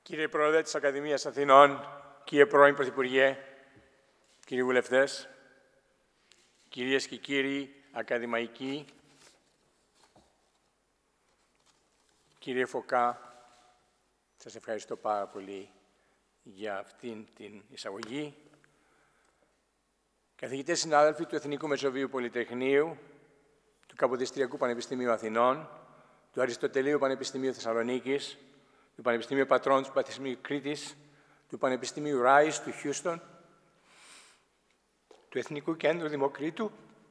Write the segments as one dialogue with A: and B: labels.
A: Κύριε Πρόεδρε της Ακαδημίας Αθηνών, κύριε πρώην Πρωθυπουργέ, κύριοι βουλευτές, κυρίες και κύριοι ακαδημαϊκοί, κύριε Φωκά, σας ευχαριστώ πάρα πολύ για αυτήν την εισαγωγή. Καθηγητές συνάδελφοι του Εθνικού Μεσοβίου Πολυτεχνείου, του Καποδιστριακού Πανεπιστημίου Αθηνών, του Αριστοτελείου Πανεπιστημίου Θεσσαλονίκης, του Πανεπιστημίου Πατρών του Πανεπιστημίου Κρήτης, του Πανεπιστημίου Ράις του Χιούστον, του Εθνικού Κέντρου Δημοκρίτου,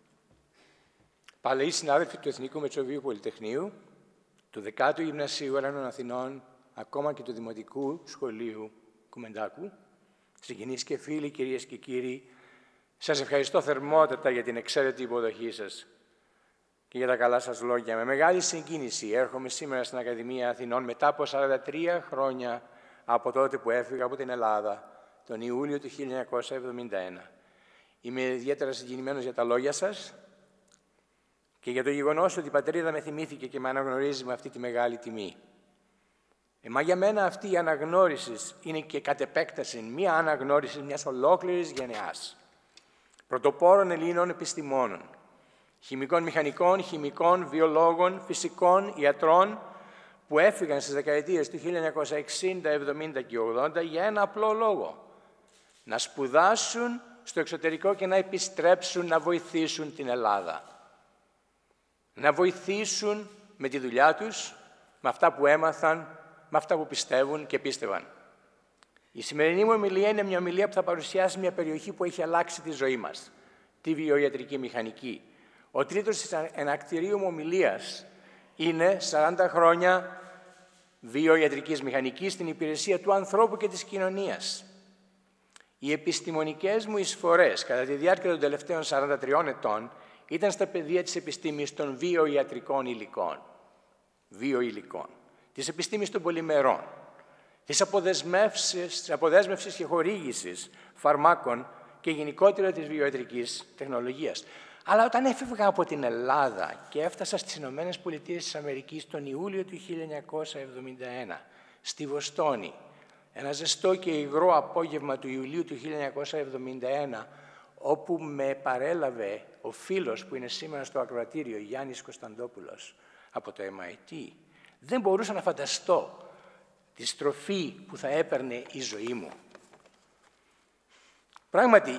A: παλαιοί συνάδελφοι του Εθνικού Μεσοβίου Πολυτεχνείου, του 10ου Γυμνασίου Ελλήνων Αθηνών, ακόμα και του Δημοτικού Σχολείου Κουμεντάκου, συγγενείς και φίλοι, κυρίες και κύριοι, σας ευχαριστώ θερμότατα για την εξαίρετη υποδοχή σας και για τα καλά σας λόγια. Με μεγάλη συγκίνηση έρχομαι σήμερα στην Ακαδημία Αθηνών μετά από 43 χρόνια από τότε που έφυγα από την Ελλάδα, τον Ιούλιο του 1971. Είμαι ιδιαίτερα συγκινημένος για τα λόγια σας και για το γεγονός ότι η πατρίδα με θυμήθηκε και με αναγνωρίζει με αυτή τη μεγάλη τιμή. Μα για μένα αυτή η αναγνώριση είναι και κατ' επέκταση μία αναγνώριση μιας ολόκληρης γενεάς πρωτοπόρων Ελλήνων επιστημόνων, χημικών μηχανικών, χημικών, βιολόγων, φυσικών, ιατρών, που έφυγαν στις δεκαετίες του 1960, 70 και 80 για ένα απλό λόγο. Να σπουδάσουν στο εξωτερικό και να επιστρέψουν να βοηθήσουν την Ελλάδα. Να βοηθήσουν με τη δουλειά τους, με αυτά που έμαθαν, με αυτά που πιστεύουν και πίστευαν. Η σημερινή μου ομιλία είναι μια ομιλία που θα παρουσιάσει μια περιοχή που έχει αλλάξει τη ζωή μας, τη βιοιατρική μηχανική. Ο τρίτος της ενακτηρίου μου ομιλίας είναι 40 χρόνια βιοιατρικής μηχανικής στην υπηρεσία του ανθρώπου και της κοινωνίας. Οι επιστημονικές μου εισφορές κατά τη διάρκεια των τελευταίων 43 ετών ήταν στα πεδία της επιστήμης των βιοιατρικών υλικών, βιοηλικών, της επιστήμης των πολυμερών, της αποδέσμευσης και χορήγησης φαρμάκων και γενικότερα της βιοιατρικής τεχνολογίας. Αλλά όταν έφευγα από την Ελλάδα και έφτασα στις Ηνωμένες Πολιτείες της Αμερικής τον Ιούλιο του 1971, στη Βοστόνη, ένα ζεστό και υγρό απόγευμα του Ιουλίου του 1971, όπου με παρέλαβε ο φίλος που είναι σήμερα στο ακροατήριο, Γιάννης Κωνσταντόπουλος, από το MIT, δεν μπορούσα να φανταστώ τη στροφή που θα έπαιρνε η ζωή μου. Πράγματι,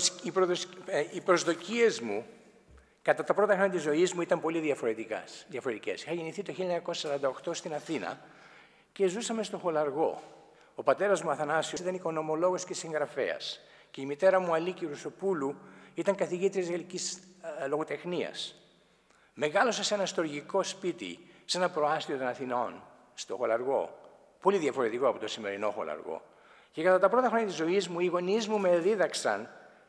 A: οι προσδοκίες μου κατά τα πρώτα χρόνια της ζωής μου ήταν πολύ διαφορετικές. Είχα γεννηθεί το 1948 στην Αθήνα και ζούσαμε στο Χολαργό. Ο πατέρας μου, Αθανάσιος, ήταν οικονομολόγος και συγγραφέας και η μητέρα μου, Αλίκη Ρουσοπούλου, ήταν καθηγήτρια γαλλικής λογοτεχνίας. Μεγάλωσα σε ένα στοργικό σπίτι, σε ένα προάστιο των Αθηνών, στο Χολαργό. Πολύ διαφορετικό από το σημερινό Χολαργό. Και κατά τα πρώτα χρόνια της ζωής μου, οι γονείς μου με δίδαξαν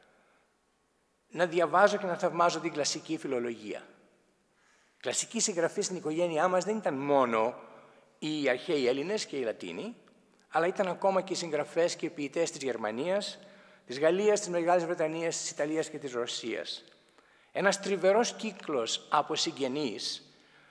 A: να διαβάζω και να θαυμάζω την κλασική φιλολογία. Κλασική συγγραφή στην οικογένειά μας δεν ήταν μόνο οι αρχαίοι Έλληνες και οι Λατίνοι, αλλά ήταν ακόμα και οι συγγραφές και οι ποιητές της Γερμανίας, της Γαλλίας, της Μεγάλης Βρετανίας, της Ιταλίας και της Ρωσίας. Ένας τριβερός κύκλος από συγγενείς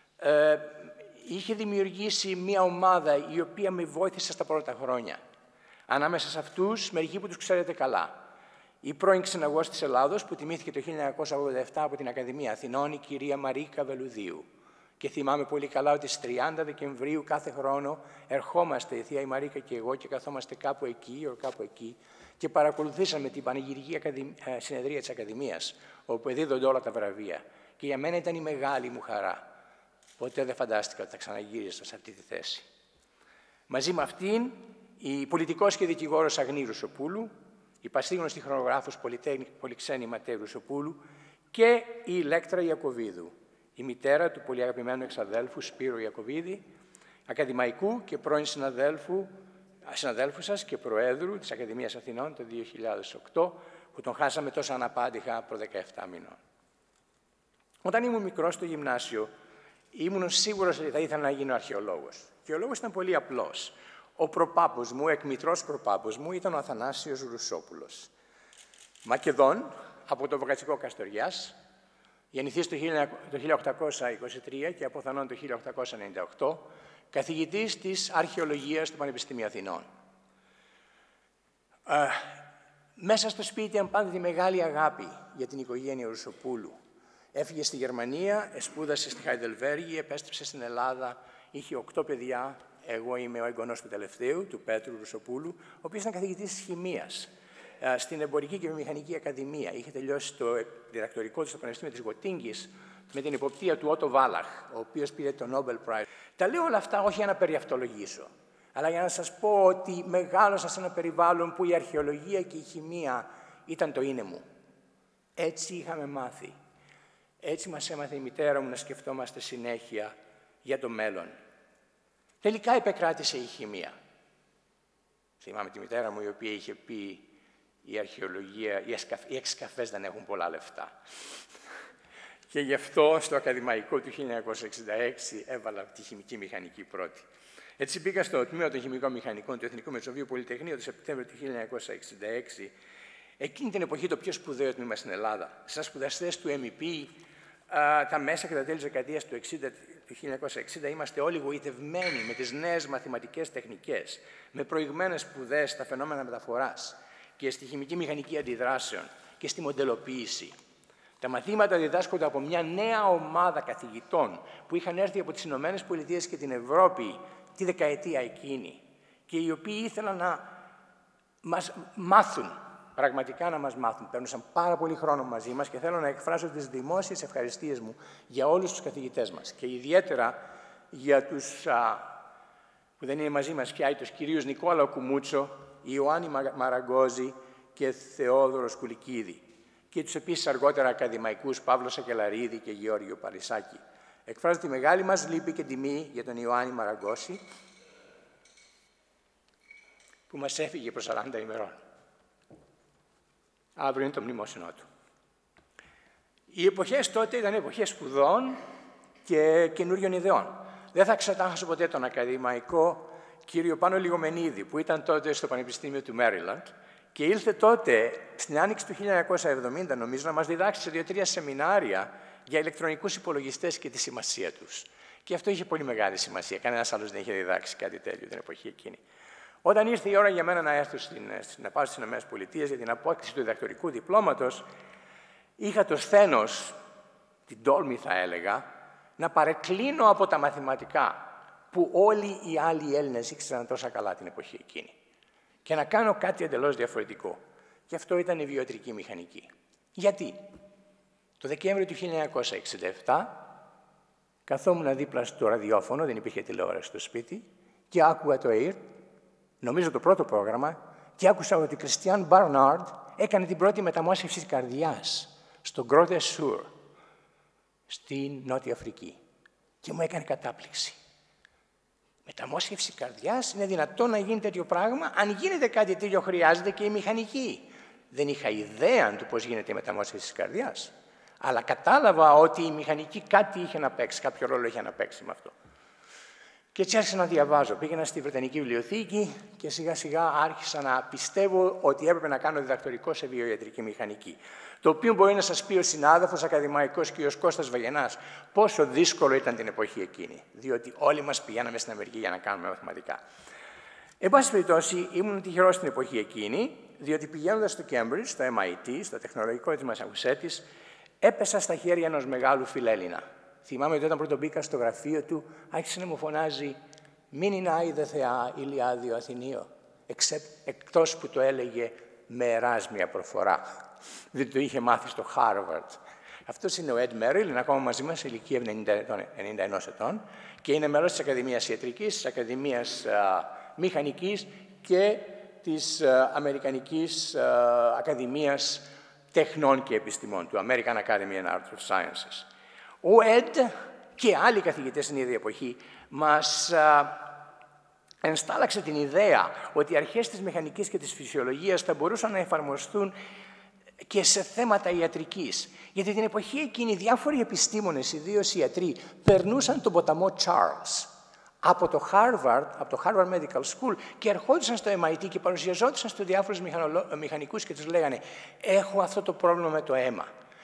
A: είχε δημιουργήσει μια ομάδα η οποία με βοήθησε στα πρώτα χρόνια. Ανάμεσα σε αυτούς, μερικοί που τους ξέρετε καλά. Η πρώην ξεναγός της Ελλάδος, που τιμήθηκε το 1987 από την Ακαδημία Αθηνών, η κυρία Μαρίκα Βελουδίου. Και θυμάμαι πολύ καλά ότι στις 30 Δεκεμβρίου κάθε χρόνο ερχόμαστε, η θεία η Μαρίκα και εγώ, και καθόμαστε κάπου εκεί και παρακολουθήσαμε την πανηγυρική συνεδρία της Ακαδημίας, όπου δίδονται όλα τα βραβεία. Και για μένα ήταν η μεγάλη μου χαρά. Ποτέ δεν φαντάστηκα ότι θα ξαναγύρισα σε αυτή τη θέση. Μαζί με αυτήν, η πολιτικός και δικηγόρος Αγνή Ρουσοπούλου, η πασίγνωστη χρονογράφος Πολυξένη Ματέ Ρουσοπούλου και η Ηλέκτρα Ιακωβίδου, η μητέρα του πολύ αγαπημένου εξαδέλφου Σπύρου Ιακωβίδη, ακαδημαϊκού και πρώην συναδέλφου σας και προέδρου της Ακαδημίας Αθηνών το 2008, που τον χάσαμε τόσο αναπάντηχα προ 17 μηνών. Όταν ήμουν μικρός στο γυμνάσιο, ήμουν σίγουρος ότι θα ήθελα να γίνω αρχαιολόγος. Και ο λόγος ήταν πολύ απλός. Ο προπάπους μου, εκμητρός προπάπους μου, ήταν ο Αθανάσιος Ρουσόπουλος. Μακεδόν, από το Βοκατσικό Καστοριάς, γεννηθείς το 1823 και αποθανόν το 1898, καθηγητής της αρχαιολογίας του Πανεπιστημίου Αθηνών. Μέσα στο σπίτι ήταν πάντα τη μεγάλη αγάπη για την οικογένεια Ρουσοπούλου. Έφυγε στη Γερμανία, σπούδασε στη Χαϊντελβέργη, επέστρεψε στην Ελλάδα, είχε 8 παιδιά. Εγώ είμαι ο εγγονός του τελευταίου, του Πέτρου Ρουσοπούλου, ο οποίος ήταν καθηγητής της χημείας στην Εμπορική και Βιομηχανική Ακαδημία. Είχε τελειώσει το διδακτορικό του στο Πανεπιστήμιο της Γοτίνγκης με την υποπτία του Ότο Βάλαχ, ο οποίος πήρε το Nobel Prize. Τα λέω όλα αυτά όχι για να περιαυτολογήσω, αλλά για να σας πω ότι μεγάλωσα σε ένα περιβάλλον που η αρχαιολογία και η χημεία ήταν το είναι μου. Έτσι είχαμε μάθει. Έτσι μας έμαθε η μητέρα μου να σκεφτόμαστε συνέχεια για το μέλλον. Τελικά επεκράτησε η χημεία. Θυμάμαι τη μητέρα μου η οποία είχε πει η αρχαιολογία, οι εξκαφές δεν έχουν πολλά λεφτά. Και γι' αυτό στο ακαδημαϊκό του 1966 έβαλα τη χημική μηχανική πρώτη. Έτσι μπήκα στο τμήμα των χημικών μηχανικών του Εθνικού Μεσοβίου Πολυτεχνείου το Σεπτέμβριο του 1966. Εκείνη την εποχή το πιο σπουδαίο τμήμα στην Ελλάδα. Σαν σπουδαστές του MEP, τα μέσα και τα τέλη της δεκαετίας του 1960 είμαστε όλοι γοητευμένοι με τις νέες μαθηματικές τεχνικές, με προηγμένες σπουδές στα φαινόμενα μεταφοράς και στη χημική μηχανική αντιδράσεων και στη μοντελοποίηση. Τα μαθήματα διδάσκονται από μια νέα ομάδα καθηγητών που είχαν έρθει από τις Ηνωμένες Πολιτείες και την Ευρώπη τη δεκαετία εκείνη και οι οποίοι ήθελαν να μας μάθουν, πραγματικά να μας μάθουν. Παίρνουσαν πάρα πολύ χρόνο μαζί μας και θέλω να εκφράσω τις δημόσιες ευχαριστίες μου για όλους τους καθηγητές μας και ιδιαίτερα για τους που δεν είναι μαζί μας πια, τους κυρίους Νικόλαο Κουμούτσο, Ιωάννη Μαραγκόζη και Θεόδωρο Σκουλικίδη και τους επίσης αργότερα ακαδημαϊκούς Παύλο Σακελαρίδη και Γεώργιο Παρισάκη. Εκφράζω τη μεγάλη μας λύπη και τιμή για τον Ιωάννη Μαραγκώση που μας έφυγε προς 40 ημερών. Αύριο είναι το μνημόσυνό του. Οι εποχές τότε ήταν εποχές σπουδών και καινούριων ιδεών. Δεν θα ξετάχασω ποτέ τον ακαδημαϊκό κύριο Πάνο Λιγομενίδη, που ήταν τότε στο Πανεπιστήμιο του Μέριλαντ και ήλθε τότε, στην άνοιξη του 1970, νομίζω, να μας διδάξει σε 2-3 σεμινάρια για ηλεκτρονικούς υπολογιστές και τη σημασία τους. Και αυτό είχε πολύ μεγάλη σημασία. Κανένας άλλος δεν είχε διδάξει κάτι τέτοιο την εποχή εκείνη. Όταν ήρθε η ώρα για μένα να έρθω να πάω στις ΗΠΑ για την απόκτηση του διδακτορικού διπλώματος, είχα το σθένος, την τόλμη θα έλεγα, να παρεκκλίνω από τα μαθηματικά, που όλοι οι άλλοι Έλληνες ήξεραν τόσα καλά την εποχή εκείνη, και να κάνω κάτι εντελώς διαφορετικό. Και αυτό ήταν η βιοϊατρική μηχανική. Γιατί? Το Δεκέμβριο του 1967 καθόμουν δίπλα στο ραδιόφωνο, δεν υπήρχε τηλεόραση στο σπίτι, και άκουγα το ΕΙΡ, νομίζω το πρώτο πρόγραμμα, και άκουσα ότι ο Κριστιάν Μπαρνάρντ έκανε την πρώτη μεταμόσχευση της καρδιάς στο Γκρότε Σουρ, στην Νότια Αφρική. Και μου έκανε κατάπληξη. Μεταμόσχευση καρδιάς, είναι δυνατόν να γίνει τέτοιο πράγμα? Αν γίνεται κάτι τέτοιο, χρειάζεται και η μηχανική. Δεν είχα ιδέα του πώς γίνεται η μεταμόσχευση της καρδιάς. Αλλά κατάλαβα ότι η μηχανική κάτι είχε να παίξει, κάποιο ρόλο είχε να παίξει με αυτό. Και έτσι άρχισα να διαβάζω. Πήγαινα στη Βρετανική Βιβλιοθήκη και σιγά σιγά άρχισα να πιστεύω ότι έπρεπε να κάνω διδακτορικό σε βιοιατρική μηχανική. Το οποίο μπορεί να σας πει ο συνάδελφος ακαδημαϊκός κ. Κώστας Βαγενάς πόσο δύσκολο ήταν την εποχή εκείνη. Διότι όλοι μας πηγαίναμε στην Αμερική για να κάνουμε μαθηματικά. Εν πάση περιπτώσει, ήμουν τυχερός στην εποχή εκείνη, διότι πηγαίνοντας στο Cambridge, στο MIT, στο τεχνολογικό της Μασαχουσέτης, έπεσα στα χέρια ενός μεγάλου φιλέλληνα. Θυμάμαι ότι όταν πρώτο μπήκα στο γραφείο του, άρχισε να μου φωνάζει «Μην είναι είδε Θεά, Ηλιάδιο Αθηνείο», εκτός που το έλεγε με εράσμια προφορά, διότι το είχε μάθει στο Harvard. Αυτός είναι ο Ed Merrill, είναι ακόμα μαζί μας, σε ηλικία 91 ετών και είναι μέλος της Ακαδημίας Ιατρικής, της Ακαδημίας Μηχανικής και της Αμερικανικής Ακαδημίας Τεχνών και Επιστημών, του American Academy of Arts of Sciences. Ο Ed και άλλοι καθηγητές στην ίδια εποχή μας ενστάλλαξε την ιδέα ότι οι αρχές της μηχανικής και της φυσιολογίας θα μπορούσαν να εφαρμοστούν και σε θέματα ιατρικής. Γιατί την εποχή εκείνη διάφοροι επιστήμονες, ιδίως ιατροί, περνούσαν τον ποταμό Charles από το Harvard Medical School και ερχόντουσαν στο MIT και παρουσιαζόντουσαν στους διάφορους μηχανικούς και τους λέγανε «Έχω αυτό το πρόβλημα με το αίμα.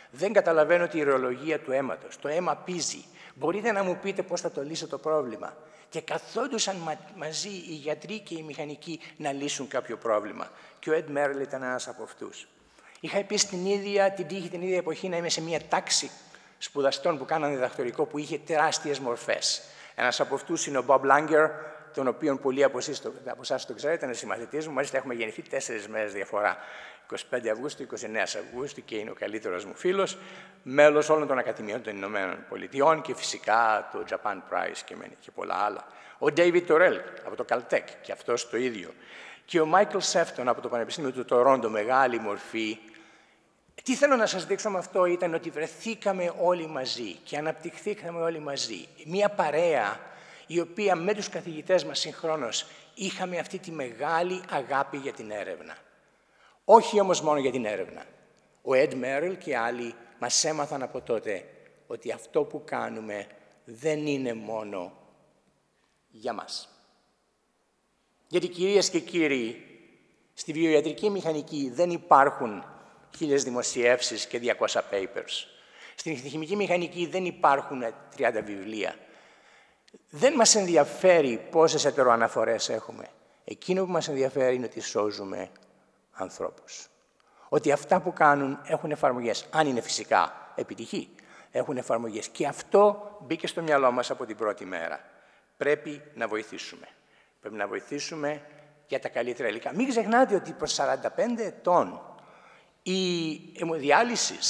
A: Δεν καταλαβαίνω τη ηρολογία του αίματος. Το αίμα πίζει. Μπορείτε να μου πείτε πώς θα το λύσω το πρόβλημα? Και καθόντουσαν μαζί οι γιατροί και οι μηχανικοί να λύσουν κάποιο πρόβλημα. Και ο Ed Merrill ήταν ένας από αυτούς. Είχα επίσης την ίδια εποχή να είμαι σε μια τάξη σπουδαστών που κάνανε διδακτορικό που είχε τεράστιες μορφές. Ένας από αυτούς είναι ο Bob Langer, τον οποίον πολλοί από εσάς το ξέρετε, είναι συμμαθητής μου. Μάλιστα έχουμε γεννηθεί 4 μέρες διαφορά. 25 Αυγούστου, 29 Αυγούστου και είναι ο καλύτερος μου φίλος, μέλος όλων των Ακαδημιών των Ηνωμένων Πολιτειών και φυσικά το Japan Prize και πολλά άλλα. Ο David Torrell από το Caltech και αυτός το ίδιο. Και ο Michael Sefton από το Πανεπιστήμιο του Τορόντο, μεγάλη μορφή. Τι θέλω να σας δείξω με αυτό ήταν ότι βρεθήκαμε όλοι μαζί και αναπτυχθήκαμε όλοι μαζί. Μία παρέα η οποία με τους καθηγητές μας συγχρόνως είχαμε αυτή τη μεγάλη αγάπη για την έρευνα. Όχι όμως μόνο για την έρευνα. Ο Ed Merrill και άλλοι μας έμαθαν από τότε ότι αυτό που κάνουμε δεν είναι μόνο για μας. Γιατί κυρίες και κύριοι, στη βιοιατρική μηχανική δεν υπάρχουν 1000 δημοσιεύσεις και 200 papers. Στην χημική μηχανική δεν υπάρχουν 30 βιβλία. Δεν μας ενδιαφέρει πόσες ετεροαναφορές έχουμε. Εκείνο που μας ενδιαφέρει είναι ότι σώζουμε ανθρώπους. Ότι αυτά που κάνουν έχουν εφαρμογές. Αν είναι φυσικά επιτυχή, έχουν εφαρμογές. Και αυτό μπήκε στο μυαλό μας από την πρώτη μέρα. Πρέπει να βοηθήσουμε. Πρέπει να βοηθήσουμε για τα καλύτερα υλικά. Μην ξεχνάτε ότι προς 45 ετών η αιμοδιάλυση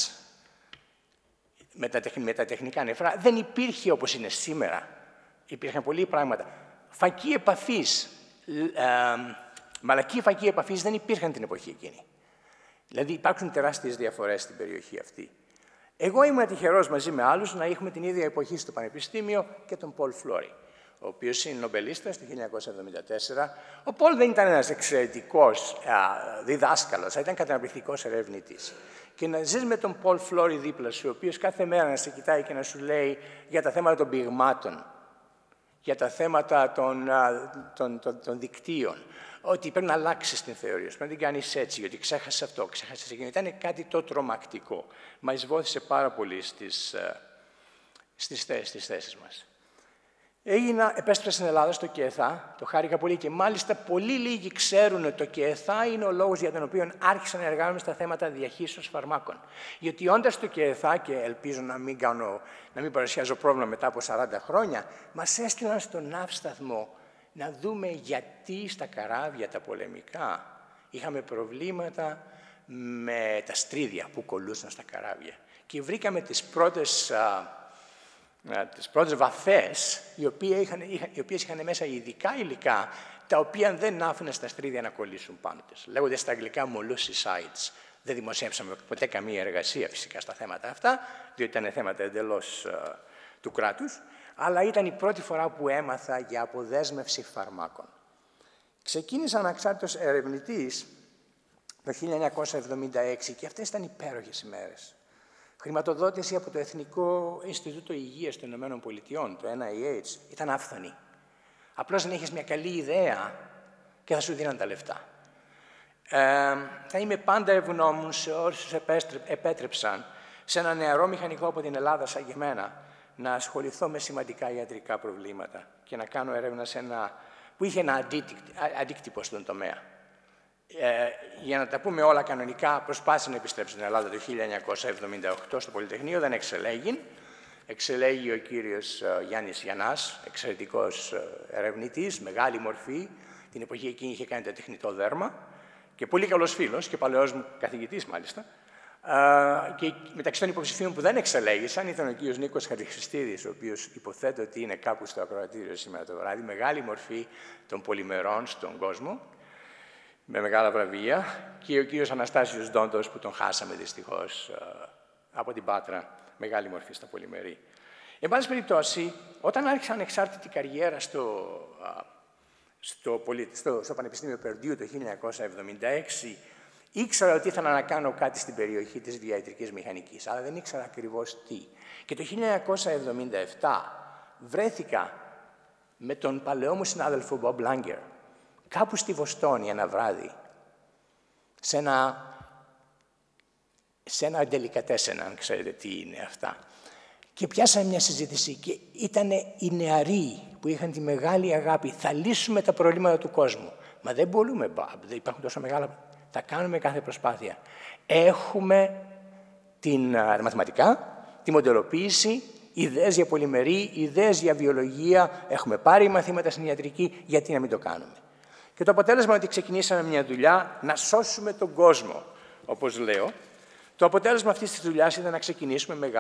A: με τα τεχνικά νεφρά δεν υπήρχε όπως είναι σήμερα. Υπήρχαν πολλοί πράγματα. Φακή επαφής, μαλακή φακή επαφής δεν υπήρχαν την εποχή εκείνη. Δηλαδή υπάρχουν τεράστιες διαφορές στην περιοχή αυτή. Εγώ ήμουν τυχερός μαζί με άλλους να έχουμε την ίδια εποχή στο Πανεπιστήμιο και τον Πολ Φλόρι, ο οποίος είναι νομπελίστας το 1974. Ο Πολ δεν ήταν ένας εξαιρετικός διδάσκαλος, ήταν καταπληκτικός ερευνητής. Και να ζεις με τον Πολ Φλόρι δίπλα σου, ο οποίος κάθε μέρα να σε κοιτάει και να σου λέει για τα θέματα των πυγμάτων, για τα θέματα των δικτύων, ότι πρέπει να αλλάξεις την θεωρία σου, πρέπει να την κάνεις έτσι, γιατί ξέχασες αυτό, ξέχασες εκείνο. Ήταν κάτι το τρομακτικό. Μας βοήθησε πάρα πολύ στις θέσεις μας. Επέστρεψα στην Ελλάδα, στο ΚΕΘΑ, το χάρηκα πολύ και μάλιστα πολύ λίγοι ξέρουν ότι το ΚΕΘΑ είναι ο λόγος για τον οποίο άρχισα να εργάζομαι στα θέματα διαχείρισης φαρμάκων. Γιατί όντας στο ΚΕΘΑ, και ελπίζω να μην παρουσιάζω πρόβλημα μετά από 40 χρόνια, μας έστειλαν στον ναύσταθμο να δούμε γιατί στα καράβια τα πολεμικά είχαμε προβλήματα με τα στρίδια που κολλούσαν στα καράβια. Και βρήκαμε τις πρώτες βαφές, οι οποίες είχαν μέσα ειδικά υλικά, τα οποία δεν άφηναν στα στρίδια να κολλήσουν πάνω τους. Λέγονται στα αγγλικά molluscicides. Δεν δημοσιεύσαμε ποτέ καμία εργασία φυσικά στα θέματα αυτά, διότι ήταν θέματα εντελώς του κράτους, αλλά ήταν η πρώτη φορά που έμαθα για αποδέσμευση φαρμάκων. Ξεκίνησα αναξάρτητος ερευνητής το 1976 και αυτές ήταν υπέροχες ημέρες. Χρηματοδότηση από το Εθνικό Ινστιτούτο Υγείας των Ηνωμένων Πολιτειών, το NIH, ήταν άφθονη. Απλώς δεν έχεις μια καλή ιδέα και θα σου δίναν τα λεφτά. Θα είμαι πάντα ευγνώμων σε όσους επέτρεψαν σε ένα νεαρό μηχανικό από την Ελλάδα, σαν και εμένα, να ασχοληθώ με σημαντικά ιατρικά προβλήματα και να κάνω έρευνα που είχε ένα αντίκτυπο στον τομέα. Για να τα πούμε όλα κανονικά, προσπάθησα να επιστρέψω στην Ελλάδα το 1978 στο Πολυτεχνείο, δεν εξελέγει. Εξελέγει ο κύριος Γιάννης Γιαννάς, εξαιρετικός ερευνητής, μεγάλη μορφή. Την εποχή εκείνη είχε κάνει το τεχνητό δέρμα και πολύ καλός φίλος και παλαιός μου καθηγητής μάλιστα. Και μεταξύ των υποψηφίων που δεν εξελέγησαν ήταν ο κύριος Νίκος Χατζηχρηστίδης, ο οποίος υποθέτω ότι είναι κάπου στο ακροατήριο σήμερα το βράδυ, μεγάλη μορφή των πολυμερών στον κόσμο, με μεγάλα βραβεία, και ο κύριος Αναστάσιος Ντόντος, που τον χάσαμε δυστυχώς από την Πάτρα, μεγάλη μορφή στα πολυμερή. Εν πάση περιπτώσει, όταν άρχισα ανεξάρτητη καριέρα στο Πανεπιστήμιο Περντιού το 1976, ήξερα ότι ήθελα να κάνω κάτι στην περιοχή της βιοιατρικής μηχανικής, αλλά δεν ήξερα ακριβώς τι. Και το 1977 βρέθηκα με τον παλαιό μου συνάδελφο Bob Langer, κάπου στη Βοστόνη ένα βράδυ, σε ένα σε ένα ντελικατέσεν, αν ξέρετε τι είναι αυτά. Και πιάσαμε μια συζήτηση και ήταν οι νεαροί που είχαν τη μεγάλη αγάπη. Θα λύσουμε τα προβλήματα του κόσμου. Μα δεν μπορούμε, δεν υπάρχουν τόσο μεγάλα. Θα κάνουμε κάθε προσπάθεια. Έχουμε τα μαθηματικά, τη μοντελοποίηση, ιδέες για πολυμερή, ιδέες για βιολογία. Έχουμε πάρει μαθήματα στην ιατρική, γιατί να μην το κάνουμε. Και το αποτέλεσμα είναι ότι ξεκινήσαμε μια δουλειά να σώσουμε τον κόσμο, όπως λέω. Το αποτέλεσμα αυτής της δουλειάς ήταν να ξεκινήσουμε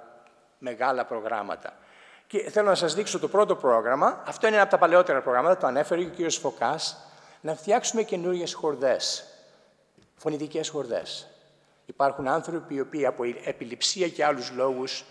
A: μεγάλα προγράμματα. Και θέλω να σας δείξω το πρώτο πρόγραμμα. Αυτό είναι ένα από τα παλαιότερα προγράμματα, το ανέφερε και ο κ. Φωκάς, να φτιάξουμε καινούριες χορδές, φωνητικές χορδές. Υπάρχουν άνθρωποι οι οποίοι από επιληψία και άλλους λόγους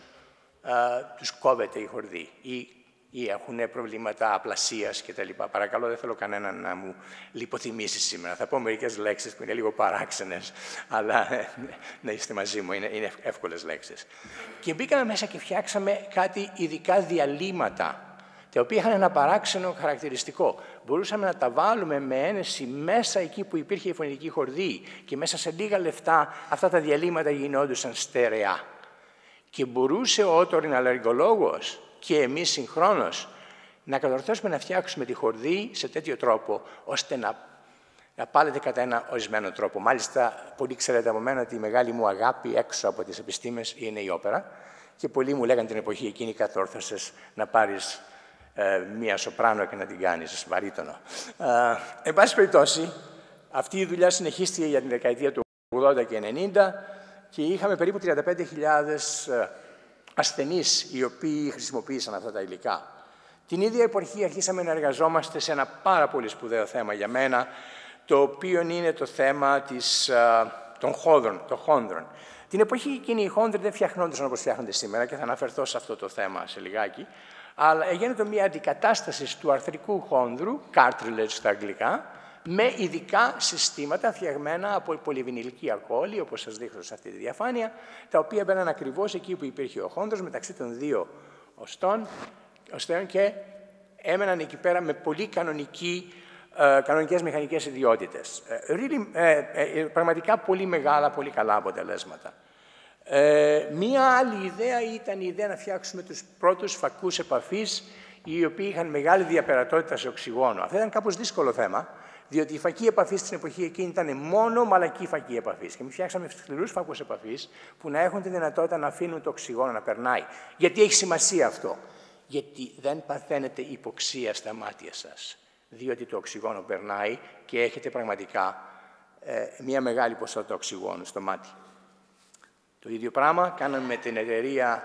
A: τους κόβεται η χορδή ή έχουν προβλήματα απλασίας κτλ. Παρακαλώ, δεν θέλω κανέναν να μου λιποθυμήσει σήμερα. Θα πω μερικές λέξεις που είναι λίγο παράξενες, αλλά να είστε μαζί μου, είναι εύκολες λέξεις. Και μπήκαμε μέσα και φτιάξαμε κάτι ειδικά διαλύματα, τα οποία είχαν ένα παράξενο χαρακτηριστικό. Μπορούσαμε να τα βάλουμε με ένεση μέσα εκεί που υπήρχε η φωνητική χορδή και μέσα σε λίγα λεπτά αυτά τα διαλύματα γινόντουσαν στερεά. Και μπορούσε ο ότοριναλλεργολόγος και εμείς συγχρόνως να κατορθώσουμε να φτιάξουμε τη χορδή σε τέτοιο τρόπο, ώστε να πάλετε κατά ένα ορισμένο τρόπο. Μάλιστα, πολλοί ξέρετε από μένα ότι η μεγάλη μου αγάπη έξω από τις επιστήμες είναι η όπερα και πολλοί μου λέγανε την εποχή εκείνη κατόρθωσες να πάρεις μία σοπράνο και να την κάνεις βαρύτονο. Εν πάση περιπτώσει, αυτή η δουλειά συνεχίστηκε για την δεκαετία του 80 και 90 και είχαμε περίπου 35.000 ασθενείς οι οποίοι χρησιμοποίησαν αυτά τα υλικά. Την ίδια εποχή αρχίσαμε να εργαζόμαστε σε ένα πάρα πολύ σπουδαίο θέμα για μένα, το οποίο είναι το θέμα των χόνδρων. Την εποχή εκείνη οι χόνδροι δεν φτιαχνόντουσαν όπως φτιάχνονται σήμερα και θα αναφερθώ σε αυτό το θέμα σε λιγάκι, αλλά γίνεται μια αντικατάσταση του αρθρικού χόνδρου, cartilage στα αγγλικά, με ειδικά συστήματα φτιαγμένα από πολυβινιλική αλκοόλη, όπως σας δείχνω σε αυτή τη διαφάνεια, τα οποία μπαίναν ακριβώς εκεί που υπήρχε ο χόνδρος, μεταξύ των δύο οστών και έμεναν εκεί πέρα με πολύ κανονικές μηχανικές ιδιότητες. Πραγματικά πολύ μεγάλα, πολύ καλά αποτελέσματα. Μία άλλη ιδέα ήταν η ιδέα να φτιάξουμε τους πρώτους φακούς επαφής, οι οποίοι είχαν μεγάλη διαπερατότητα σε οξυγόνο. Αυτό ήταν κάπως δύσκολο θέμα, διότι η φακή επαφής στην εποχή εκείνη ήταν μόνο μαλακή φακή επαφής. Και εμείς φτιάξαμε σκληρούς φακούς επαφής που να έχουν τη δυνατότητα να αφήνουν το οξυγόνο να περνάει. Γιατί έχει σημασία αυτό? Γιατί δεν παθαίνετε υποξία στα μάτια σας. Διότι το οξυγόνο περνάει και έχετε πραγματικά μια μεγάλη ποσότητα οξυγόνου στο μάτι. Το ίδιο πράγμα κάναμε με την εταιρεία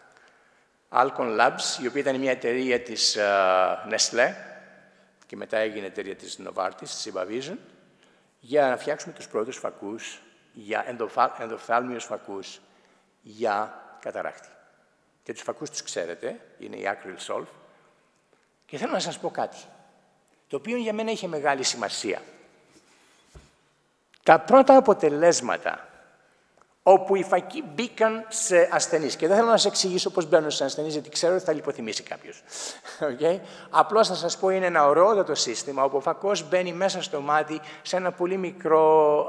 A: Alcon Labs, η οποία ήταν μια εταιρεία της Nestlé και μετά έγινε εταιρεία της Novartis, της Cibavision, για να φτιάξουμε τους πρώτους φακούς, ενδοφθάλμιους φακούς για καταράκτη. Και τους φακούς τους ξέρετε, είναι η Acryl Solve. Και θέλω να σας πω κάτι, το οποίο για μένα είχε μεγάλη σημασία. Τα πρώτα αποτελέσματα όπου οι φακοί μπήκαν σε ασθενείς. Και δεν θέλω να σας εξηγήσω πώς μπαίνουν σε ασθενείς, γιατί ξέρω ότι θα λιποθυμήσει κάποιος. Okay? Απλώς θα σας πω, είναι ένα ωραιότατο σύστημα, όπου ο φακός μπαίνει μέσα στο μάτι σε ένα πολύ μικρό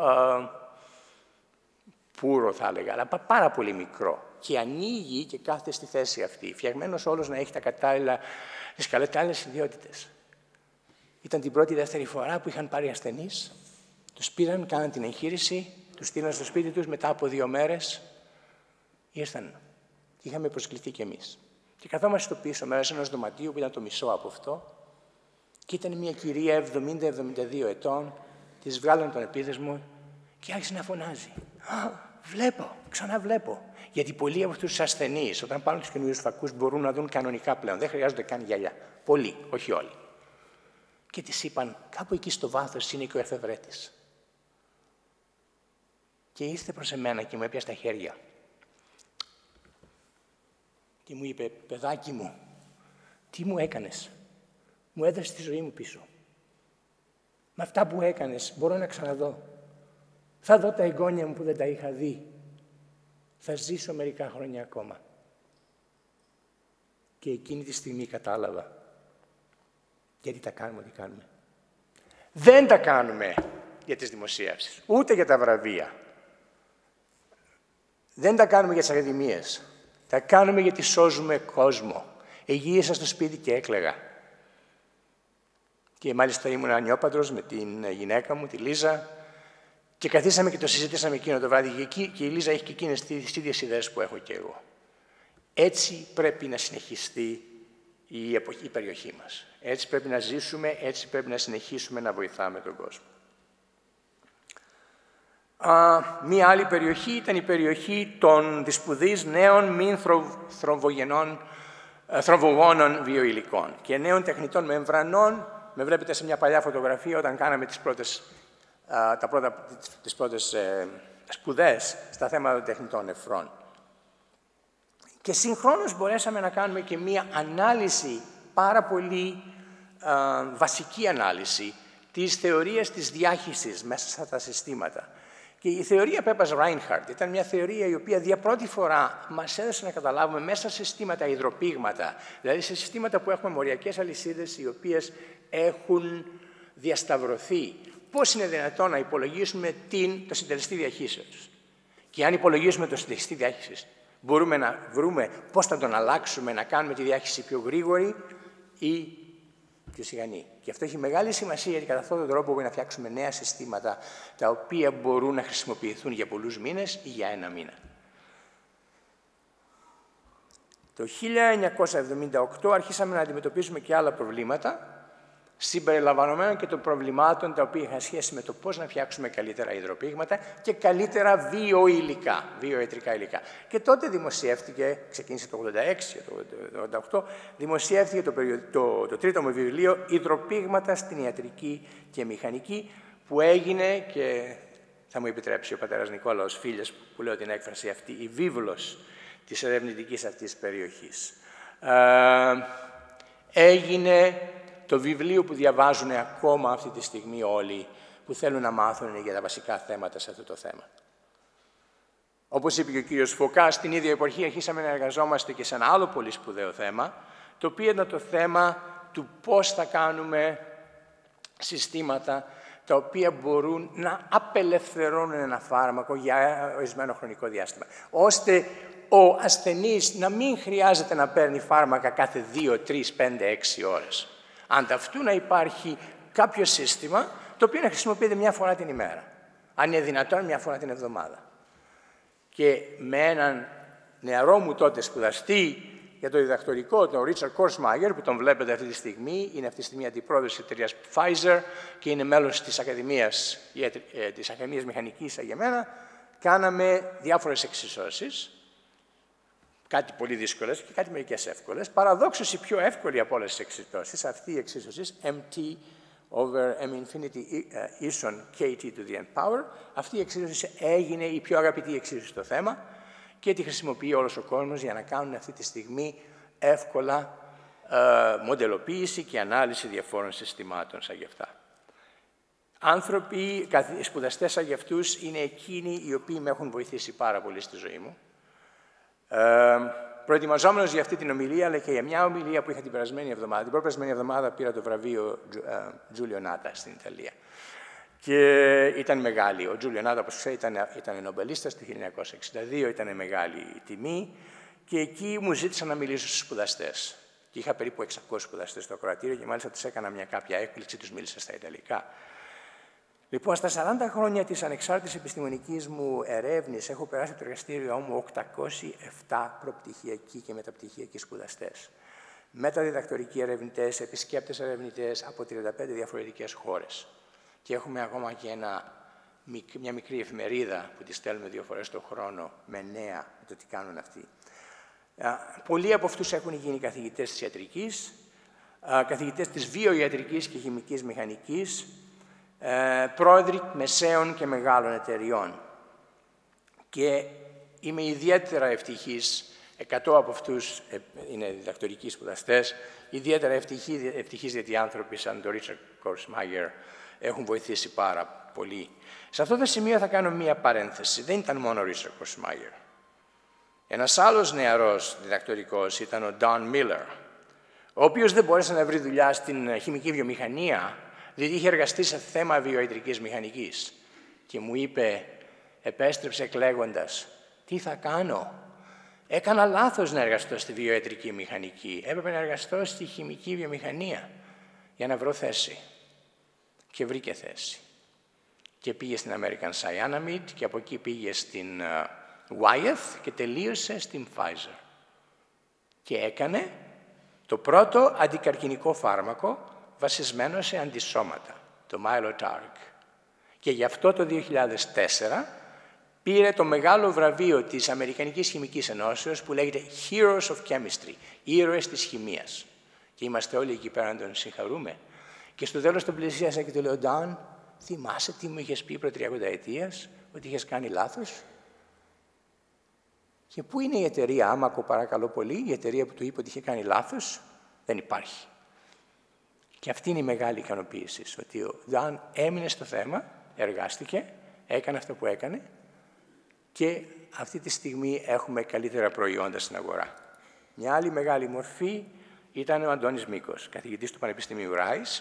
A: πουρο, θα έλεγα, αλλά πάρα πολύ μικρό. Και ανοίγει και κάθεται στη θέση αυτή, φτιαγμένος όλος να έχει τις κατάλληλες ιδιότητες. Ήταν την πρώτη-δεύτερη φορά που είχαν πάρει ασθενείς, τους πήραν, κάναν την εγχείρηση, τους στείλαν στο σπίτι τους, μετά από 2 μέρες ήρθαν. Είχαμε προσκληθεί κι εμείς. Και καθόμαστε στο πίσω μέρος ενός δωματίου που ήταν το μισό από αυτό και ήταν μια κυρία 70-72 ετών, της βγάλαν τον επίδεσμο και άρχισε να φωνάζει. Βλέπω, ξαναβλέπω. Γιατί πολλοί από αυτούς τους ασθενείς, όταν πάρουν τους καινούριους φακούς, μπορούν να δουν κανονικά πλέον. Δεν χρειάζονται καν γυαλιά. Πολλοί, όχι όλοι. Και της είπαν, κάπου εκεί στο βάθος είναι και ο εφευρέτης. Και ήρθε προς εμένα και μου έπιασε τα χέρια. Και μου είπε, παιδάκι μου, τι μου έκανες? Μου έδωσες τη ζωή μου πίσω. Με αυτά που έκανες μπορώ να ξαναδώ. Θα δω τα εγγόνια μου που δεν τα είχα δει. Θα ζήσω μερικά χρόνια ακόμα. Και εκείνη τη στιγμή κατάλαβα γιατί τα κάνουμε ό,τι κάνουμε. Δεν τα κάνουμε για τις δημοσίευσεις, ούτε για τα βραβεία. Δεν τα κάνουμε για τις ακαδημίες. Τα κάνουμε γιατί σώζουμε κόσμο. Εγύησα στο σπίτι και έκλαιγα. Και μάλιστα ήμουν ανιόπαντρος με την γυναίκα μου, τη Λίζα, και καθίσαμε και το συζητήσαμε εκείνο το βράδυ. Και η Λίζα έχει και εκείνες τις ίδιες ιδέες που έχω και εγώ. Έτσι πρέπει να συνεχιστεί η περιοχή μας. Έτσι πρέπει να ζήσουμε, έτσι πρέπει να συνεχίσουμε να βοηθάμε τον κόσμο. Μία άλλη περιοχή ήταν η περιοχή των δυσπουδής νέων μη θρομβογόνων βιοηλικών και νέων τεχνητών μεμβρανών. Με βλέπετε σε μια παλιά φωτογραφία όταν κάναμε τις πρώτες σπουδές στα θέματα των τεχνητών νεφρών. Και συγχρόνως μπορέσαμε να κάνουμε και μία ανάλυση, πάρα πολύ βασική ανάλυση, της θεωρίας της διάχυσης μέσα στα συστήματα. Και η θεωρία Πέπας-Ράινχαρτ ήταν μια θεωρία η οποία για πρώτη φορά μας έδωσε να καταλάβουμε μέσα σε συστήματα υδροπήγματα, δηλαδή σε συστήματα που έχουμε μοριακές αλυσίδες οι οποίες έχουν διασταυρωθεί. Πώς είναι δυνατόν να υπολογίσουμε το συντελεστή διαχύσεως. Και αν υπολογίσουμε το συντελεστή διάχυσης, μπορούμε να βρούμε πώς θα τον αλλάξουμε, να κάνουμε τη διάχυση πιο γρήγορη ή πιο σιγανή. Και αυτό έχει μεγάλη σημασία, γιατί κατά αυτόν τον τρόπο μπορούμε να φτιάξουμε νέα συστήματα τα οποία μπορούν να χρησιμοποιηθούν για πολλούς μήνες ή για ένα μήνα. Το 1978 αρχίσαμε να αντιμετωπίσουμε και άλλα προβλήματα, συμπεριλαμβανομένων και των προβλημάτων τα οποία είχαν σχέση με το πώς να φτιάξουμε καλύτερα υδροπήγματα και καλύτερα βιοηλικά, βιοϊατρικά υλικά. Και τότε δημοσιεύτηκε, ξεκίνησε το 1986 και το 1988, δημοσιεύτηκε το τρίτο μου βιβλίο «Υδροπήγματα στην ιατρική και μηχανική», που έγινε, και θα μου επιτρέψει ο πατέρας Νικόλαος Φίλιας που λέω την έκφραση αυτή, η βίβλος της ερευνητικής αυτής περιοχής. Έγινε το βιβλίο που διαβάζουν ακόμα αυτή τη στιγμή όλοι που θέλουν να μάθουν για τα βασικά θέματα σε αυτό το θέμα. Όπως είπε και ο κύριος Φωκάς, στην ίδια εποχή αρχίσαμε να εργαζόμαστε και σε ένα άλλο πολύ σπουδαίο θέμα, το οποίο ήταν το θέμα του πώς θα κάνουμε συστήματα τα οποία μπορούν να απελευθερώνουν ένα φάρμακο για ορισμένο χρονικό διάστημα, ώστε ο ασθενής να μην χρειάζεται να παίρνει φάρμακα κάθε 2, 3, 5, 6 ώρες. Ανταυτού να υπάρχει κάποιο σύστημα το οποίο να χρησιμοποιείται μια φορά την ημέρα. Αν είναι δυνατόν, μια φορά την εβδομάδα. Και με έναν νεαρό μου τότε σπουδαστή για το διδακτορικό, τον Ρίτσαρντ Κορσμάγερ, που τον βλέπετε αυτή τη στιγμή, είναι αυτή τη στιγμή αντιπρόεδρος της εταιρείας Pfizer και είναι μέλος της Ακαδημίας Μηχανικής για μένα, κάναμε διάφορες εξισώσεις. Κάτι πολύ δύσκολες και κάτι μερικές εύκολες. Παραδόξως η πιο εύκολη από όλες τις εξισώσεις, αυτή η εξίσωση, mt over m infinity ίσον kt to the n power, αυτή η εξίσωση έγινε η πιο αγαπητή εξίσωση στο θέμα και τη χρησιμοποιεί όλος ο κόσμος για να κάνουν αυτή τη στιγμή εύκολα μοντελοποίηση και ανάλυση διαφόρων συστημάτων σαν γι' αυτά. Άνθρωποι, σπουδαστές σαν γι' αυτούς, είναι εκείνοι οι οποίοι με έχουν βοηθήσει πάρα πολύ στη ζωή μου. Προετοιμαζόμενος για αυτή την ομιλία, αλλά και για μια ομιλία που είχα την περασμένη εβδομάδα. Την προπερασμένη εβδομάδα πήρα το βραβείο Giulio Natta στην Ιταλία. Και ήταν μεγάλη. Ο Giulio Natta, όπως ξέρετε, ήταν νομπελίστας το 1962, ήταν μεγάλη τιμή. Και εκεί μου ζήτησαν να μιλήσω στους σπουδαστές. Και είχα περίπου 600 σπουδαστές στο ακροατήριο και μάλιστα τους έκανα μια κάποια έκπληξη, τους μίλησα στα Ιταλικά. Λοιπόν, στα 40 χρόνια της ανεξάρτητης επιστημονικής μου ερεύνης έχω περάσει από το εργαστήριό μου 807 προπτυχιακοί και μεταπτυχιακοί σπουδαστές. Μεταδιδακτορικοί ερευνητές, επισκέπτες ερευνητές από 35 διαφορετικές χώρες. Και έχουμε ακόμα και μια μικρή εφημερίδα που τη στέλνουμε 2 φορές το χρόνο με νέα με το τι κάνουν αυτοί. Πολλοί από αυτούς έχουν γίνει καθηγητές της ιατρικής, καθηγητές της βιοιατρικής και χημικής μηχανικής, πρόεδροι μεσαίων και μεγάλων εταιριών. Και είμαι ιδιαίτερα ευτυχής, 100 από αυτούς είναι διδακτορικοί σπουδαστές, ιδιαίτερα ευτυχής γιατί οι άνθρωποι σαν τον Ρίτσαρντ Κορσμάγερ έχουν βοηθήσει πάρα πολύ. Σε αυτό το σημείο θα κάνω μία παρένθεση. Δεν ήταν μόνο ο Ρίτσαρντ Κορσμάγερ. Ένας άλλος νεαρός διδακτορικός ήταν ο Don Miller, ο οποίος δεν μπόρεσε να βρει δουλειά στην χημική βιομηχανία, διότι είχε εργαστεί σε θέμα βιοιατρικής μηχανικής. Και μου είπε, επέστρεψε κλαίγοντας, Τι θα κάνω? Έκανα λάθος να εργαστώ στη βιοιατρική μηχανική. Έπρεπε να εργαστώ στη χημική βιομηχανία για να βρω θέση. Και βρήκε θέση. Και πήγε στην American Cyanamid και από εκεί πήγε στην Wyeth και τελείωσε στην Pfizer. Και έκανε το πρώτο αντικαρκινικό φάρμακο βασισμένο σε αντισώματα, το Mylotarg. Και γι' αυτό το 2004 πήρε το μεγάλο βραβείο της Αμερικανικής Χημικής Ενώσεως που λέγεται Heroes of Chemistry, ήρωες της χημείας. Και είμαστε όλοι εκεί πέρα να τον συγχαρούμε. Και στο τέλος τον πλησίασα και του λέω, Ντάν, θυμάσαι τι μου είχες πει προ 30 ετίας, ότι είχες κάνει λάθος? Και πού είναι η εταιρεία Άμακο, παρακαλώ πολύ, η εταιρεία που του είπε ότι είχε κάνει λάθος? Δεν υπάρχει. Και αυτή είναι η μεγάλη ικανοποίηση, ότι ο Ντάν έμεινε στο θέμα, εργάστηκε, έκανε αυτό που έκανε και αυτή τη στιγμή έχουμε καλύτερα προϊόντα στην αγορά. Μια άλλη μεγάλη μορφή ήταν ο Αντώνης Μίκος, καθηγητής του Πανεπιστημίου Ράις,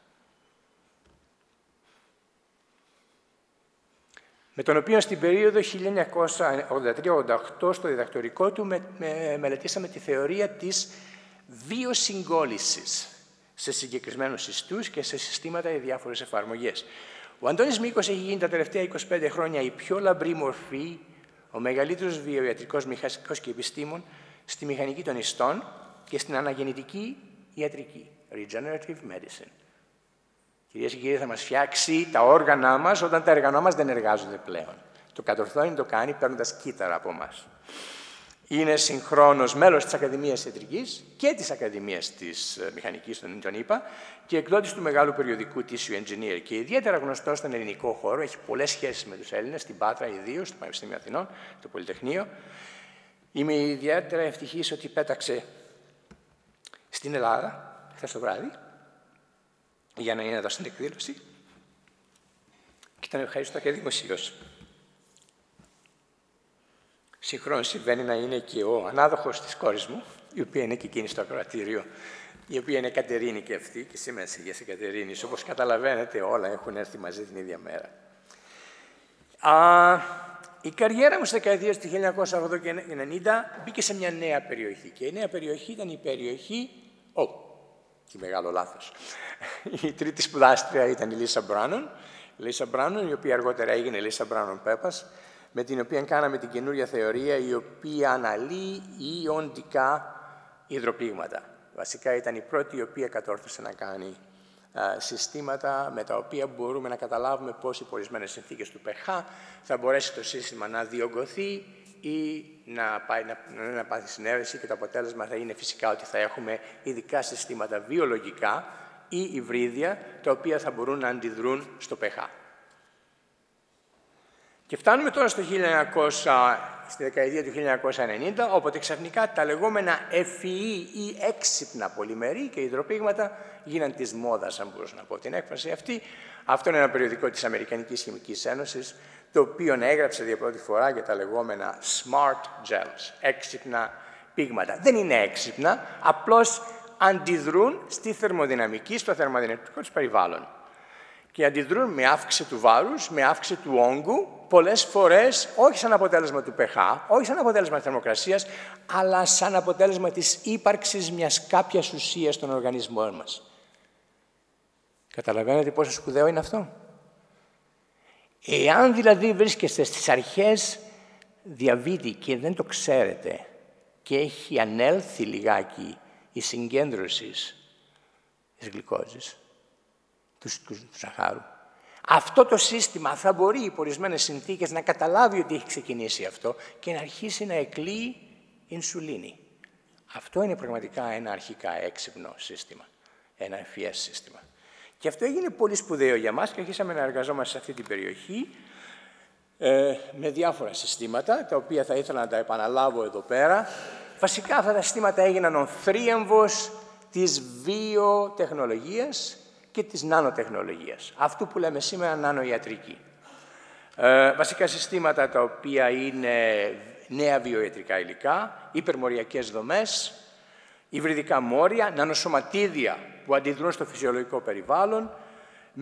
A: με τον οποίο στην περίοδο 1983-88 στο διδακτορικό του μελετήσαμε τη θεωρία της βιοσυγκόλλησης σε συγκεκριμένους ιστούς και σε συστήματα για διάφορες εφαρμογές. Ο Αντώνης Μίκος έχει γίνει τα τελευταία 25 χρόνια η πιο λαμπρή μορφή, ο μεγαλύτερος βιοιατρικός μηχανικός και επιστήμον στη μηχανική των ιστών και στην αναγεννητική ιατρική, regenerative medicine. Κυρίες και κύριοι, θα μας φτιάξει τα όργανα μας όταν τα όργανα μας δεν εργάζονται πλέον. Το κατορθώνει, το κάνει παίρνοντας κύτταρα από εμάς. Είναι συγχρόνως μέλος της Ακαδημίας Ιατρικής και της Ακαδημίας της Μηχανικής, τον είπα, και εκδότης του μεγάλου περιοδικού Tissue Engineer. Και ιδιαίτερα γνωστός στον ελληνικό χώρο, έχει πολλές σχέσεις με τους Έλληνες, στην Πάτρα ιδίως, στο Πανεπιστήμιο Αθηνών, το Πολυτεχνείο. Είμαι ιδιαίτερα ευτυχής ότι πέταξε στην Ελλάδα, χθες το βράδυ, για να είναι εδώ στην εκδήλωση. Και τον ευχαριστώ και δημοσίως. Συγχρόνως συμβαίνει να είναι και ο ανάδοχος της κόρης μου, η οποία είναι και εκείνη στο ακροατήριο, η οποία είναι Κατερίνη και αυτή, και σήμερα σε Κατερίνης. Όπως καταλαβαίνετε, όλα έχουν έρθει μαζί την ίδια μέρα. Η καριέρα μου στις δεκαετίες του 1980 και 1990 μπήκε σε μια νέα περιοχή. Και η νέα περιοχή ήταν η περιοχή... Τι μεγάλο λάθος. Η τρίτη σπουδάστρια ήταν η Λίσα Μπράνον. Λίσα Μπράνον, η οποία αργότερα έγινε Λίσα Μπράνον Πέπας, με την οποία κάναμε την καινούρια θεωρία, η οποία αναλύει ιοντικά υδροπλήγματα. Βασικά ήταν η πρώτη η οποία κατόρθωσε να κάνει συστήματα με τα οποία μπορούμε να καταλάβουμε πώς υπό ορισμένες συνθήκες του pH θα μπορέσει το σύστημα να διωγγωθεί ή να πάθει συνέρεση, και το αποτέλεσμα θα είναι φυσικά ότι θα έχουμε ειδικά συστήματα βιολογικά ή υβρίδια τα οποία θα μπορούν να αντιδρούν στο pH. Και φτάνουμε τώρα στη δεκαετία του 1990, όποτε ξαφνικά τα λεγόμενα FEE ή έξυπνα πολυμερή και υδροπλήγματα γίναν της μόδας, αν μπορούσα να πω την έκφραση αυτή. Αυτό είναι ένα περιοδικό της Αμερικανικής Χημικής Ένωσης, το οποίο έγραψε για πρώτη φορά για τα λεγόμενα smart gels, έξυπνα πείγματα. Δεν είναι έξυπνα, απλώς αντιδρούν στη θερμοδυναμική, στο θερμοδυναμικό του περιβάλλον. Και αντιδρούν με αύξηση του βάρους, με αύξηση του όγκου, πολλές φορές όχι σαν αποτέλεσμα του pH, όχι σαν αποτέλεσμα της θερμοκρασίας, αλλά σαν αποτέλεσμα της ύπαρξης μιας κάποιας ουσίας στον οργανισμό μας. Καταλαβαίνετε πόσο σπουδαίο είναι αυτό? Εάν δηλαδή βρίσκεστε στις αρχές διαβήτη και δεν το ξέρετε και έχει ανέλθει λιγάκι η συγκέντρωση της γλυκόζης, του ζαχάρου, αυτό το σύστημα θα μπορεί υπό ορισμένες συνθήκες να καταλάβει ότι έχει ξεκινήσει αυτό και να αρχίσει να εκλείει ινσουλίνη. Αυτό είναι πραγματικά ένα αρχικά έξυπνο σύστημα, ένα ευφυές σύστημα. Και αυτό έγινε πολύ σπουδαίο για μας και αρχίσαμε να εργαζόμαστε σε αυτή την περιοχή με διάφορα συστήματα, τα οποία θα ήθελα να τα επαναλάβω εδώ πέρα. Βασικά αυτά τα συστήματα έγιναν ο θρίαμβος της βιοτεχνολογίας και της νανοτεχνολογίας. Αυτού που λέμε σήμερα νανοϊατρική. Βασικά συστήματα τα οποία είναι νέα βιοιατρικά υλικά, υπερμοριακές δομές, υβριδικά μόρια, νανοσωματίδια που αντιδρούν στο φυσιολογικό περιβάλλον,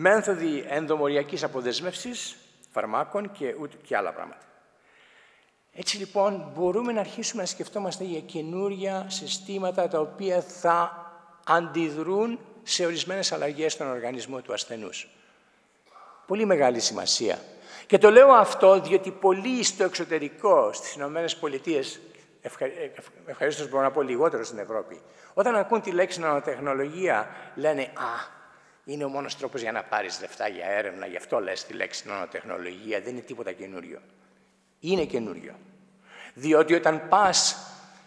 A: μέθοδοι ενδομοριακής αποδέσμευσης φαρμάκων και άλλα πράγματα. Έτσι λοιπόν μπορούμε να αρχίσουμε να σκεφτόμαστε για καινούρια συστήματα τα οποία θα αντιδρούν σε ορισμένες αλλαγές στον οργανισμό του ασθενούς. Πολύ μεγάλη σημασία. Και το λέω αυτό διότι πολλοί στο εξωτερικό, στις Ηνωμένες Πολιτείες, ευχαρίστως μπορώ να πω λιγότερο στην Ευρώπη, όταν ακούν τη λέξη νανοτεχνολογία λένε «Α, είναι ο μόνος τρόπος για να πάρεις λεφτά για έρευνα, γι' αυτό λες τη λέξη νανοτεχνολογία, δεν είναι τίποτα καινούριο». Είναι καινούριο. Διότι όταν πας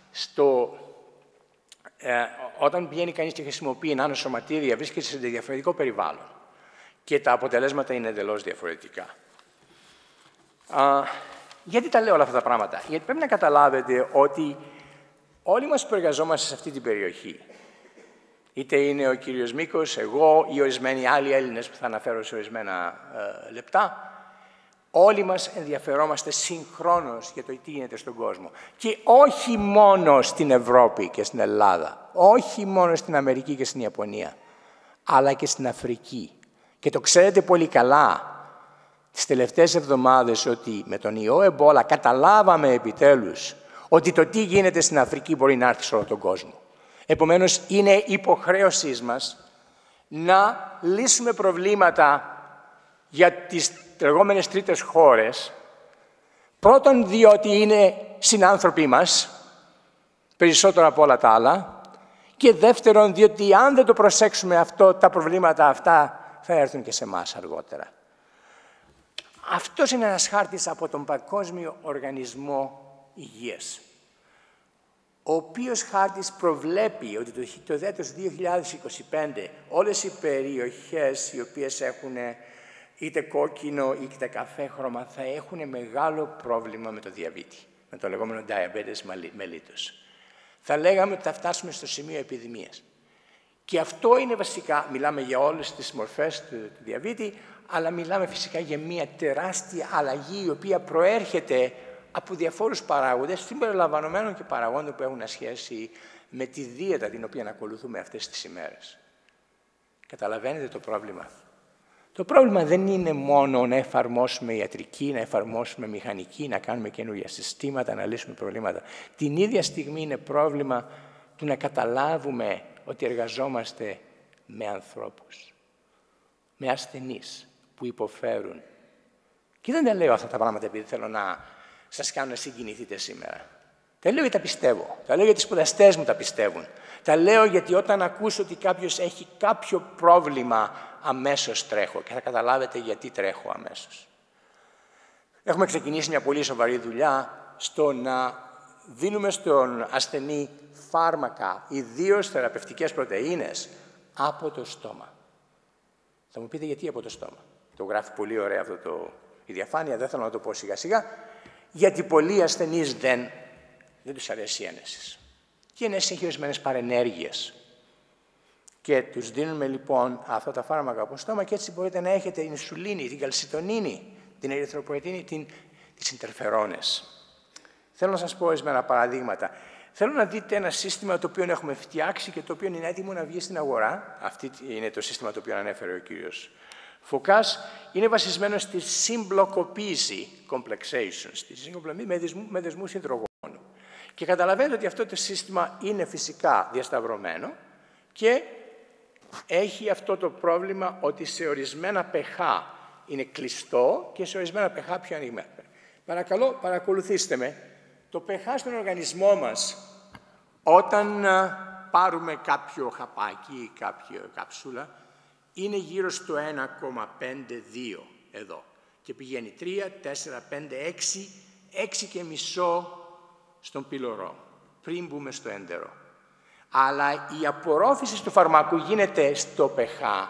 A: όταν βγαίνει κανείς και χρησιμοποιεί νανοσωματίδια, βρίσκεται σε διαφορετικό περιβάλλον και τα αποτελέσματα είναι εντελώς διαφορετικά. Γιατί τα λέω όλα αυτά τα πράγματα? Γιατί πρέπει να καταλάβετε ότι όλοι μας που εργαζόμαστε σε αυτή την περιοχή, είτε είναι ο κύριος Μίκος, εγώ ή ορισμένοι άλλοι Έλληνες που θα αναφέρω σε ορισμένα λεπτά, όλοι μας ενδιαφερόμαστε συγχρόνως για το τι γίνεται στον κόσμο. Και όχι μόνο στην Ευρώπη και στην Ελλάδα, όχι μόνο στην Αμερική και στην Ιαπωνία, αλλά και στην Αφρική. Και το ξέρετε πολύ καλά τις τελευταίες εβδομάδες ότι με τον ιό Εμπόλα καταλάβαμε επιτέλους ότι το τι γίνεται στην Αφρική μπορεί να έρθει σε όλο τον κόσμο. Επομένως, είναι υποχρέωσή μας να λύσουμε προβλήματα για τις λεγόμενες τρίτες χώρες, πρώτον διότι είναι συνάνθρωποι μας, περισσότερο από όλα τα άλλα, και δεύτερον διότι αν δεν το προσέξουμε αυτό, τα προβλήματα αυτά θα έρθουν και σε εμάς αργότερα. Αυτός είναι ένας χάρτης από τον Παγκόσμιο Οργανισμό Υγείας, ο οποίος χάρτης προβλέπει ότι το έτος 2025 όλες οι περιοχές οι οποίες έχουν είτε κόκκινο είτε καφέ χρώμα θα έχουν μεγάλο πρόβλημα με το διαβήτη, με το λεγόμενο diabetes mellitus. Θα λέγαμε ότι θα φτάσουμε στο σημείο επιδημίας. Και αυτό είναι βασικά, μιλάμε για όλες τις μορφές του διαβήτη, αλλά μιλάμε φυσικά για μια τεράστια αλλαγή η οποία προέρχεται από διαφόρους παράγοντες, συμπεριλαμβανομένων και παραγόντων που έχουν σχέση με τη δίαιτα την οποία ακολουθούμε αυτές τις ημέρες. Καταλαβαίνετε το πρόβλημα? Το πρόβλημα δεν είναι μόνο να εφαρμόσουμε ιατρική, να εφαρμόσουμε μηχανική, να κάνουμε καινούργια συστήματα, να λύσουμε προβλήματα. Την ίδια στιγμή είναι πρόβλημα του να καταλάβουμε ότι εργαζόμαστε με ανθρώπους, με ασθενείς που υποφέρουν. Και δεν τα λέω αυτά τα πράγματα επειδή θέλω να σας κάνω να συγκινηθείτε σήμερα. Τα λέω γιατί τα πιστεύω. Τα λέω γιατί οι σπουδαστές μου τα πιστεύουν. Τα λέω γιατί όταν ακούσω ότι κάποιος έχει κάποιο πρόβλημα, αμέσως τρέχω και θα καταλάβετε γιατί τρέχω αμέσως. Έχουμε ξεκινήσει μια πολύ σοβαρή δουλειά στο να δίνουμε στον ασθενή φάρμακα, ιδίως θεραπευτικές πρωτεΐνες, από το στόμα. Θα μου πείτε γιατί από το στόμα. Το γράφει πολύ ωραία αυτό η διαφάνεια, δεν θέλω να το πω σιγά σιγά, γιατί πολλοί ασθενείς δεν τους αρέσει η ένεση. Και η ένεση έχει ορισμένες παρενέργειες. Και τους δίνουμε λοιπόν αυτά τα φάρμακα από το στόμα και έτσι μπορείτε να έχετε την ινσουλίνη, την καλσιτονίνη, την ερυθροποετίνη, τις ιντερφερόνες. Θέλω να σας πω ορισμένα παραδείγματα. Θέλω να δείτε ένα σύστημα το οποίο έχουμε φτιάξει και το οποίο είναι έτοιμο να βγει στην αγορά. Αυτό είναι το σύστημα το οποίο ανέφερε ο κύριος Φωκάς. Είναι βασισμένο στη συμπλοκοποίηση, complexation, στη συγκομπλωμή με δεσμούς υδρογόνου. Και καταλαβαίνετε ότι αυτό το σύστημα είναι φυσικά διασταυρωμένο και έχει αυτό το πρόβλημα ότι σε ορισμένα pH είναι κλειστό και σε ορισμένα pH πιο ανοιγμένο. Παρακαλώ, παρακολουθήστε με. Το pH στον οργανισμό μας, όταν πάρουμε κάποιο χαπάκι ή κάποια κάψουλα, είναι γύρω στο 1,5-2 εδώ. Και πηγαίνει 3, 4, 5, 6 και μισό στον πυλωρό, πριν μπούμε στο έντερο. Αλλά η απορρόφηση του φαρμάκου γίνεται στο pH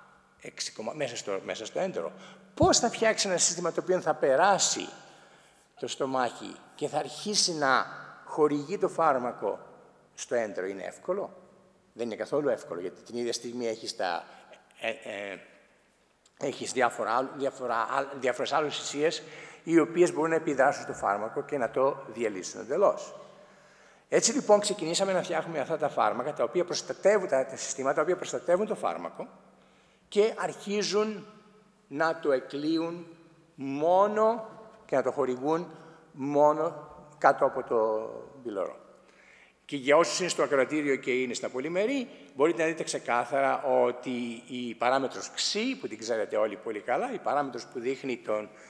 A: 6, μέσα στο έντερο. Πώς θα φτιάξει ένα σύστημα το οποίο θα περάσει το στομάχι και θα αρχίσει να χορηγεί το φάρμακο στο έντερο? Είναι εύκολο? Δεν είναι καθόλου εύκολο, γιατί την ίδια στιγμή έχεις διάφορες άλλες ουσίες οι οποίες μπορούν να επιδράσουν στο φάρμακο και να το διαλύσουν εντελώς. Έτσι λοιπόν ξεκινήσαμε να φτιάχνουμε αυτά τα φάρμακα, τα οποία προστατεύουν, τα συστήματα τα οποία προστατεύουν το φάρμακο και αρχίζουν να το εκλείουν μόνο και να το χορηγούν μόνο κάτω από το πυλώρο. Και για όσους είναι στο ακροατήριο και είναι στα πολυμερή, μπορείτε να δείτε ξεκάθαρα ότι η παράμετρος Ξ, που την ξέρετε όλοι πολύ καλά, η παράμετρος που δείχνει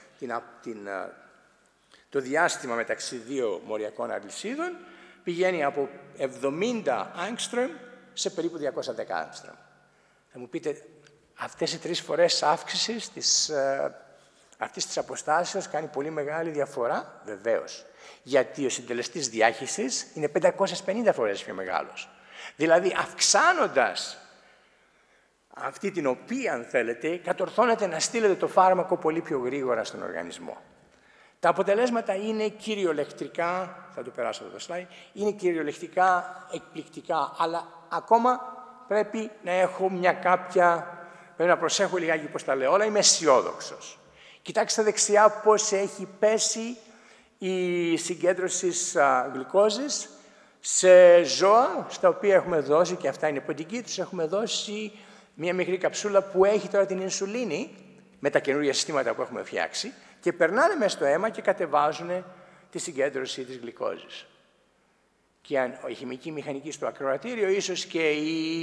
A: το διάστημα μεταξύ δύο μοριακών αλυσίδων, πηγαίνει από 70 άγκστρομ σε περίπου 210 άγκστρομ. Θα μου πείτε, αυτές οι 3 φορές αύξησης αυτής της αποστάσεως κάνει πολύ μεγάλη διαφορά? Βεβαίως. Γιατί ο συντελεστής διάχυσης είναι 550 φορές πιο μεγάλος. Δηλαδή, αυξάνοντας αυτή την οποία, αν θέλετε, κατορθώνετε να στείλετε το φάρμακο πολύ πιο γρήγορα στον οργανισμό. Τα αποτελέσματα είναι κυριολεκτικά, θα το περάσω αυτό το slide, είναι κυριολεκτικά εκπληκτικά, αλλά ακόμα πρέπει να έχω πρέπει να προσέχω λιγάκι πώς τα λέω όλα, είμαι αισιόδοξος. Κοιτάξτε δεξιά πώς έχει πέσει η συγκέντρωση γλυκόζης σε ζώα, στα οποία έχουμε δώσει, και αυτά είναι ποντική, τους έχουμε δώσει μια μικρή καψούλα που έχει τώρα την ινσουλίνη, με τα καινούργια συστήματα που έχουμε φτιάξει, και περνάνε μέσα στο αίμα και κατεβάζουν τη συγκέντρωση της γλυκόζης. Και αν η χημική μηχανική στο ακροατήριο, ίσως και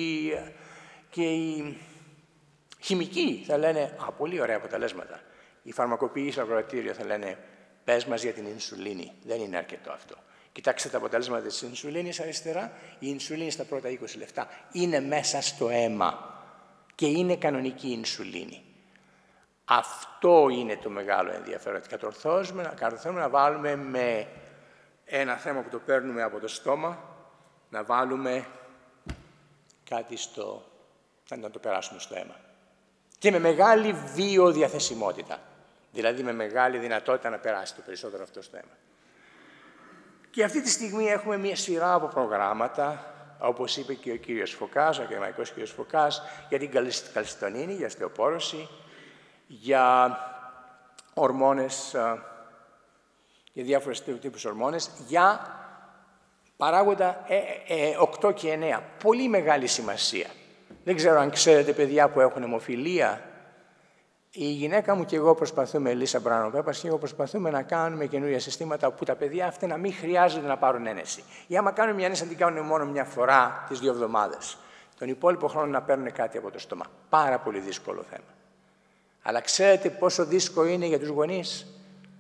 A: η χημική θα λένε πολύ ωραία αποτελέσματα. Οι φαρμακοποιοί στο ακροατήριο θα λένε πες μας για την ινσουλίνη. Δεν είναι αρκετό αυτό. Κοιτάξτε τα αποτελέσματα της ινσουλίνης αριστερά. Η ινσουλίνη στα πρώτα 20 λεπτά είναι μέσα στο αίμα και είναι κανονική ινσουλίνη. Αυτό είναι το μεγάλο ενδιαφέρον. Κατορθώνουμε να βάλουμε με ένα θέμα που το παίρνουμε από το στόμα, να βάλουμε κάτι να το περάσουμε στο αίμα. Και με μεγάλη βιοδιαθεσιμότητα. Δηλαδή με μεγάλη δυνατότητα να περάσει το περισσότερο αυτό στο αίμα. Και αυτή τη στιγμή έχουμε μια σειρά από προγράμματα, όπως είπε και ο κύριος Φωκάς, ο ακαδημαϊκός κύριος Φωκάς, για την καλσιτονίνη, για οστεοπόρωση, για ορμόνες, για διάφορες τύπους ορμόνες, για παράγοντα 8 και 9. Πολύ μεγάλη σημασία. Δεν ξέρω αν ξέρετε, παιδιά που έχουν αιμοφιλία, η γυναίκα μου και εγώ προσπαθούμε, Ελίσσα Μπράνο-Πέπας, και εγώ προσπαθούμε να κάνουμε καινούργια συστήματα όπου τα παιδιά αυτά να μην χρειάζονται να πάρουν ένεση. Ή άμα κάνουν μια ένεση, να την κάνουν μόνο μια φορά τις 2 εβδομάδες. Τον υπόλοιπο χρόνο να παίρνουν κάτι από το στόμα. Πάρα πολύ δύσκολο θέμα. Αλλά ξέρετε πόσο δύσκολο είναι για τους γονείς?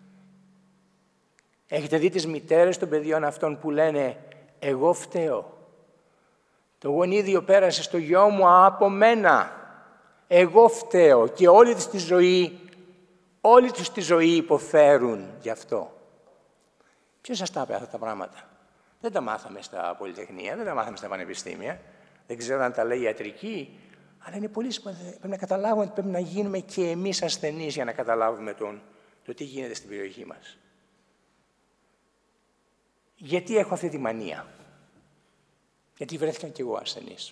A: Έχετε δει τις μητέρες των παιδιών αυτών που λένε «Εγώ φταίω. Το γονίδιο πέρασε στο γιο μου από μένα. Εγώ φταίω και όλη τους τη ζωή υποφέρουν γι' αυτό». Ποιος σας τα είπε αυτά τα πράγματα? Δεν τα μάθαμε στα πολυτεχνία, δεν τα μάθαμε στα πανεπιστήμια. Δεν ξέρω αν τα λέει η ιατρική, αλλά είναι πολύ σημαντικό. Πρέπει να καταλάβουμε ότι πρέπει να γίνουμε και εμείς ασθενείς για να καταλάβουμε το τι γίνεται στην περιοχή μας. Γιατί έχω αυτή τη μανία? Γιατί βρέθηκα κι εγώ ασθενής.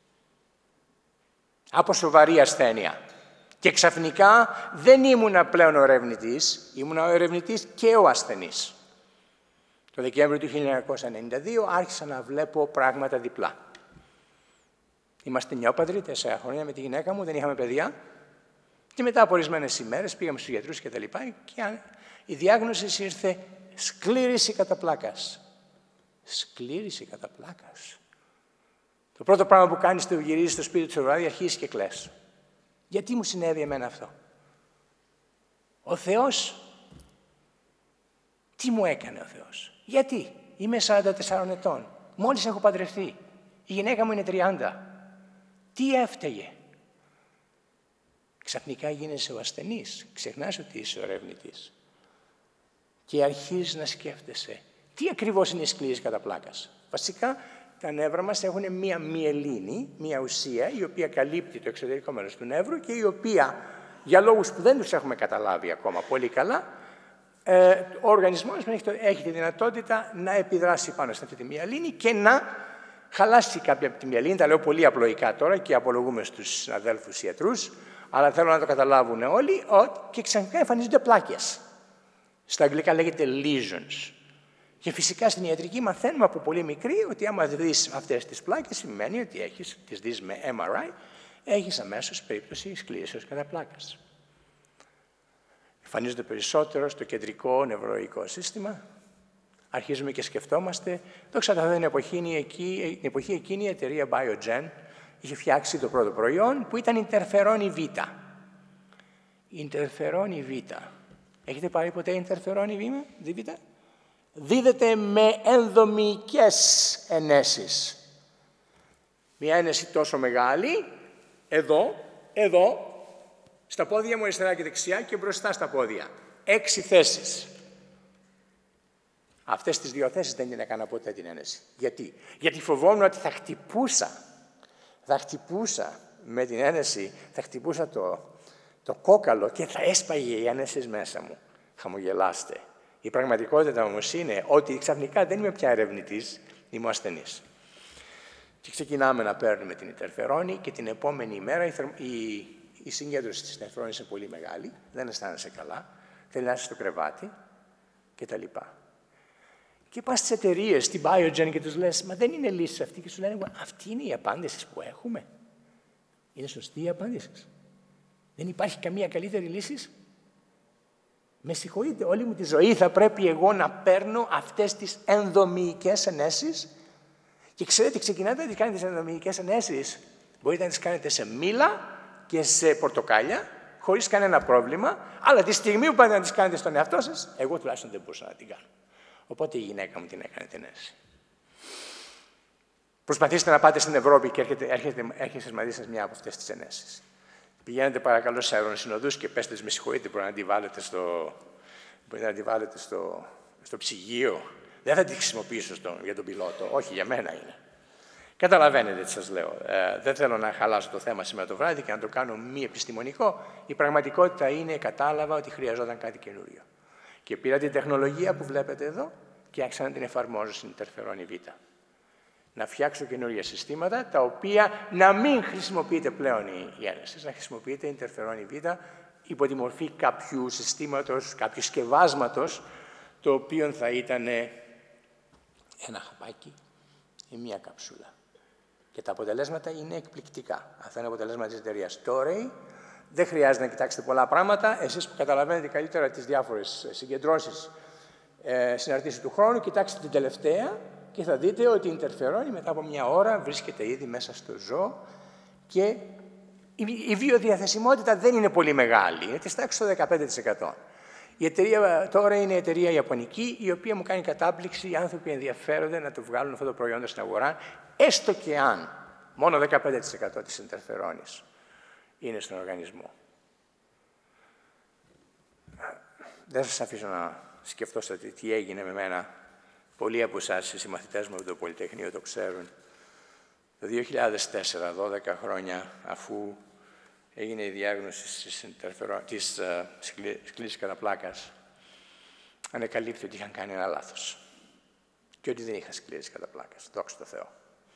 A: Από σοβαρή ασθένεια. Και ξαφνικά δεν ήμουνα πλέον ο ερευνητής, ήμουνα ο ερευνητής και ο ασθενής. Το Δεκέμβριο του 1992 άρχισα να βλέπω πράγματα διπλά. Είμαστε νιόπαντροι, 4 χρόνια με τη γυναίκα μου, δεν είχαμε παιδιά. Και μετά από ορισμένες ημέρες πήγαμε στους γιατρούς και τα λοιπά, και η διάγνωση ήρθε σκλήρηση κατά πλάκας. Σκλήρηση κατά πλάκας. Το πρώτο πράγμα που κάνεις το γυρίζεις στο σπίτι του το βράδυ, αρχίζεις και κλαις. Γιατί μου συνέβη εμένα αυτό? Ο Θεός, τι μου έκανε ο Θεός? Γιατί? Είμαι 44 ετών. Μόλις έχω παντρευτεί. Η γυναίκα μου είναι 30. Τι έφταιγε? Ξαφνικά γίνεσαι ο ασθενής. Ξεχνάς ότι είσαι ο ερευνητής. Και αρχίζεις να σκέφτεσαι. Τι ακριβώς είναι η σκλήρηση κατά πλάκας? Βασικά, τα νεύρα μας έχουν μία μυελίνη, μία ουσία, η οποία καλύπτει το εξωτερικό μέρος του νεύρου και η οποία, για λόγους που δεν τους έχουμε καταλάβει ακόμα πολύ καλά, ο οργανισμός έχει τη δυνατότητα να επιδράσει πάνω σε αυτή τη μυελίνη και να χαλάσει κάποια από τη μυελίνη. Τα λέω πολύ απλοϊκά τώρα και απολογούμε στους αδέλφους ιατρούς, αλλά θέλω να το καταλάβουν όλοι, και ξαφνικά εμφανίζονται πλάκες. Στα αγγλικά λέγεται lesions. Και φυσικά στην ιατρική μαθαίνουμε από πολύ μικρή ότι άμα δεις αυτές τις πλάκες, σημαίνει ότι τις δεις με MRI, έχεις αμέσως περίπτωση σκλήρησης κατά πλάκας. εμφανίζονται περισσότερο στο κεντρικό νευρολογικό σύστημα. Αρχίζουμε και σκεφτόμαστε. Δόξα τω Θεώ, την εποχή εκείνη η εταιρεία Biogen είχε φτιάξει το πρώτο προϊόν που ήταν Ιντερφερόνη Β. Ιντερφερόνη Β. Έχετε πάρει ποτέ Ιντερφερόνη Β? Δίδεται με ενδομυϊκές ενέσεις. Μια ένεση τόσο μεγάλη, εδώ, στα πόδια μου αριστερά και δεξιά και μπροστά στα πόδια. 6 θέσεις. Αυτές τις 2 θέσεις δεν την έκανα ποτέ την ένεση. Γιατί? Γιατί φοβόμουν ότι θα χτυπούσα με την ένεση, θα χτυπούσα το κόκαλο και θα έσπαγε η ένεση μέσα μου. Χαμογελάστε. Η πραγματικότητα όμως είναι ότι ξαφνικά δεν είμαι πια ερευνητής, είμαι ασθενής. Και ξεκινάμε να παίρνουμε την Ιντερφερόνη και την επόμενη ημέρα η συγκέντρωση της Ιντερφερόνης είναι πολύ μεγάλη, δεν αισθάνεσαι καλά, θέλει να είσαι στο κρεβάτι κτλ. Και πας στις εταιρείες, στην Biogen και τους λες, μα δεν είναι λύση αυτή και σου λένε, αυτή είναι η απάντηση που έχουμε. Είναι σωστή η απάντηση. Δεν υπάρχει καμία καλύτερη λύση. Με συγχωρείτε, όλη μου τη ζωή θα πρέπει εγώ να παίρνω αυτές τις ενδομυϊκές ενέσεις και ξέρετε, ξεκινάτε να τις κάνετε τις ενδομυϊκές ενέσεις. Μπορείτε να τις κάνετε σε μήλα και σε πορτοκάλια, χωρίς κανένα πρόβλημα, αλλά τη στιγμή που πάτε να τις κάνετε στον εαυτό σας, εγώ τουλάχιστον δεν μπορούσα να την κάνω. Οπότε η γυναίκα μου την έκανε την ένεση. Προσπαθήστε να πάτε στην Ευρώπη και έρχεστε μαζί σας μια από αυτές τις ενέσεις. Πηγαίνετε παρακαλώ σε αεροσυνοδούς και πέστε με συγχωρείτε, μπορείτε να τη βάλετε στο ψυγείο. Δεν θα τη χρησιμοποιήσω για τον πιλότο, όχι για μένα είναι. Καταλαβαίνετε τι σας λέω. Δεν θέλω να χαλάσω το θέμα σήμερα το βράδυ και να το κάνω μη επιστημονικό. Η πραγματικότητα είναι, κατάλαβα ότι χρειαζόταν κάτι καινούριο. Και πήρα την τεχνολογία που βλέπετε εδώ και άρχισα να την εφαρμόζω στην Ιντερφερόνη Β. Να φτιάξω καινούργια συστήματα, τα οποία να μην χρησιμοποιείται πλέον η ένεση, να χρησιμοποιείται η Ιντερφερόνη Β υπό τη μορφή κάποιου συστήματος, κάποιου σκευάσματος, το οποίο θα ήταν ένα χαπάκι ή μία καψούλα. Και τα αποτελέσματα είναι εκπληκτικά. Αυτά είναι αποτελέσματα της εταιρείας Toray. Δεν χρειάζεται να κοιτάξετε πολλά πράγματα. Εσείς που καταλαβαίνετε καλύτερα τις διάφορες συγκεντρώσεις συναρτήσεις του χρόνου, κοιτάξτε την τελευταία και θα δείτε ότι η Ιντερφερόνη μετά από μια ώρα βρίσκεται ήδη μέσα στο ζώο και η βιοδιαθεσιμότητα δεν είναι πολύ μεγάλη. Είναι της τάξης στο 15%. Η εταιρεία τώρα είναι η εταιρεία ιαπωνική, η οποία μου κάνει κατάπληξη. Οι άνθρωποι ενδιαφέρονται να το βγάλουν αυτό το προϊόν στην αγορά, έστω και αν μόνο 15% της Ιντερφερόνης είναι στον οργανισμό. Δεν σας αφήσω να σκεφτόσατε τι έγινε με μένα. Πολλοί από εσάς, οι συμμαθητές μου από το Πολυτεχνείο, το ξέρουν. Το 2004, 12 χρόνια, αφού έγινε η διάγνωση της σκλήρωσης κατά πλάκας, ανεκαλύφθη ότι είχαν κάνει ένα λάθος και ότι δεν είχα σκλήρωση κατά πλάκας, δόξα τω Θεώ.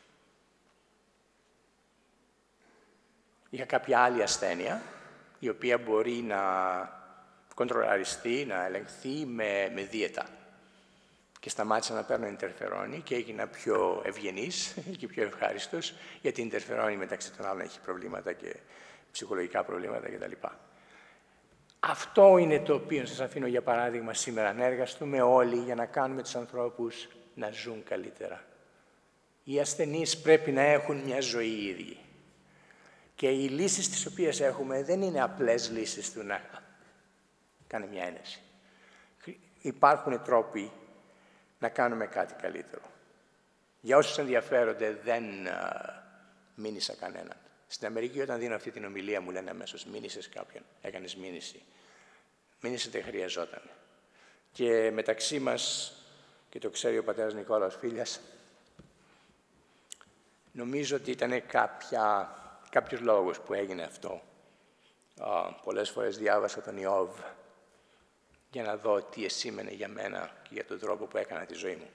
A: Είχα κάποια άλλη ασθένεια, η οποία μπορεί να κοντρολαριστεί, να ελεγχθεί με δίαιτα. Και σταμάτησα να παίρνω Ιντερφερόνη και έγινα πιο ευγενής και πιο ευχάριστος, γιατί η Ιντερφερόνη μεταξύ των άλλων έχει προβλήματα και ψυχολογικά προβλήματα κτλ. Αυτό είναι το οποίο σας αφήνω για παράδειγμα σήμερα, να εργαστούμε όλοι για να κάνουμε τους ανθρώπους να ζουν καλύτερα. Οι ασθενείς πρέπει να έχουν μια ζωή ίδιοι. Και οι λύσεις τις οποίες έχουμε δεν είναι απλές λύσεις του να κάνει μια ένεση. Υπάρχουν τρόποι να κάνουμε κάτι καλύτερο. Για όσους ενδιαφέρονται, δεν μήνυσα κανέναν. Στην Αμερική, όταν δίνω αυτή την ομιλία, μου λένε αμέσως μήνυσες κάποιον, έκανες μήνυση. Μήνυση δεν χρειαζόταν. Και μεταξύ μας, και το ξέρει ο πατέρας Νικόλαος Φίλιας, νομίζω ότι ήταν κάποιος λόγος που έγινε αυτό. Πολλές φορές διάβασα τον Ιώβ για να δω τι εσήμενε για μένα και για τον τρόπο που έκανα τη ζωή μου.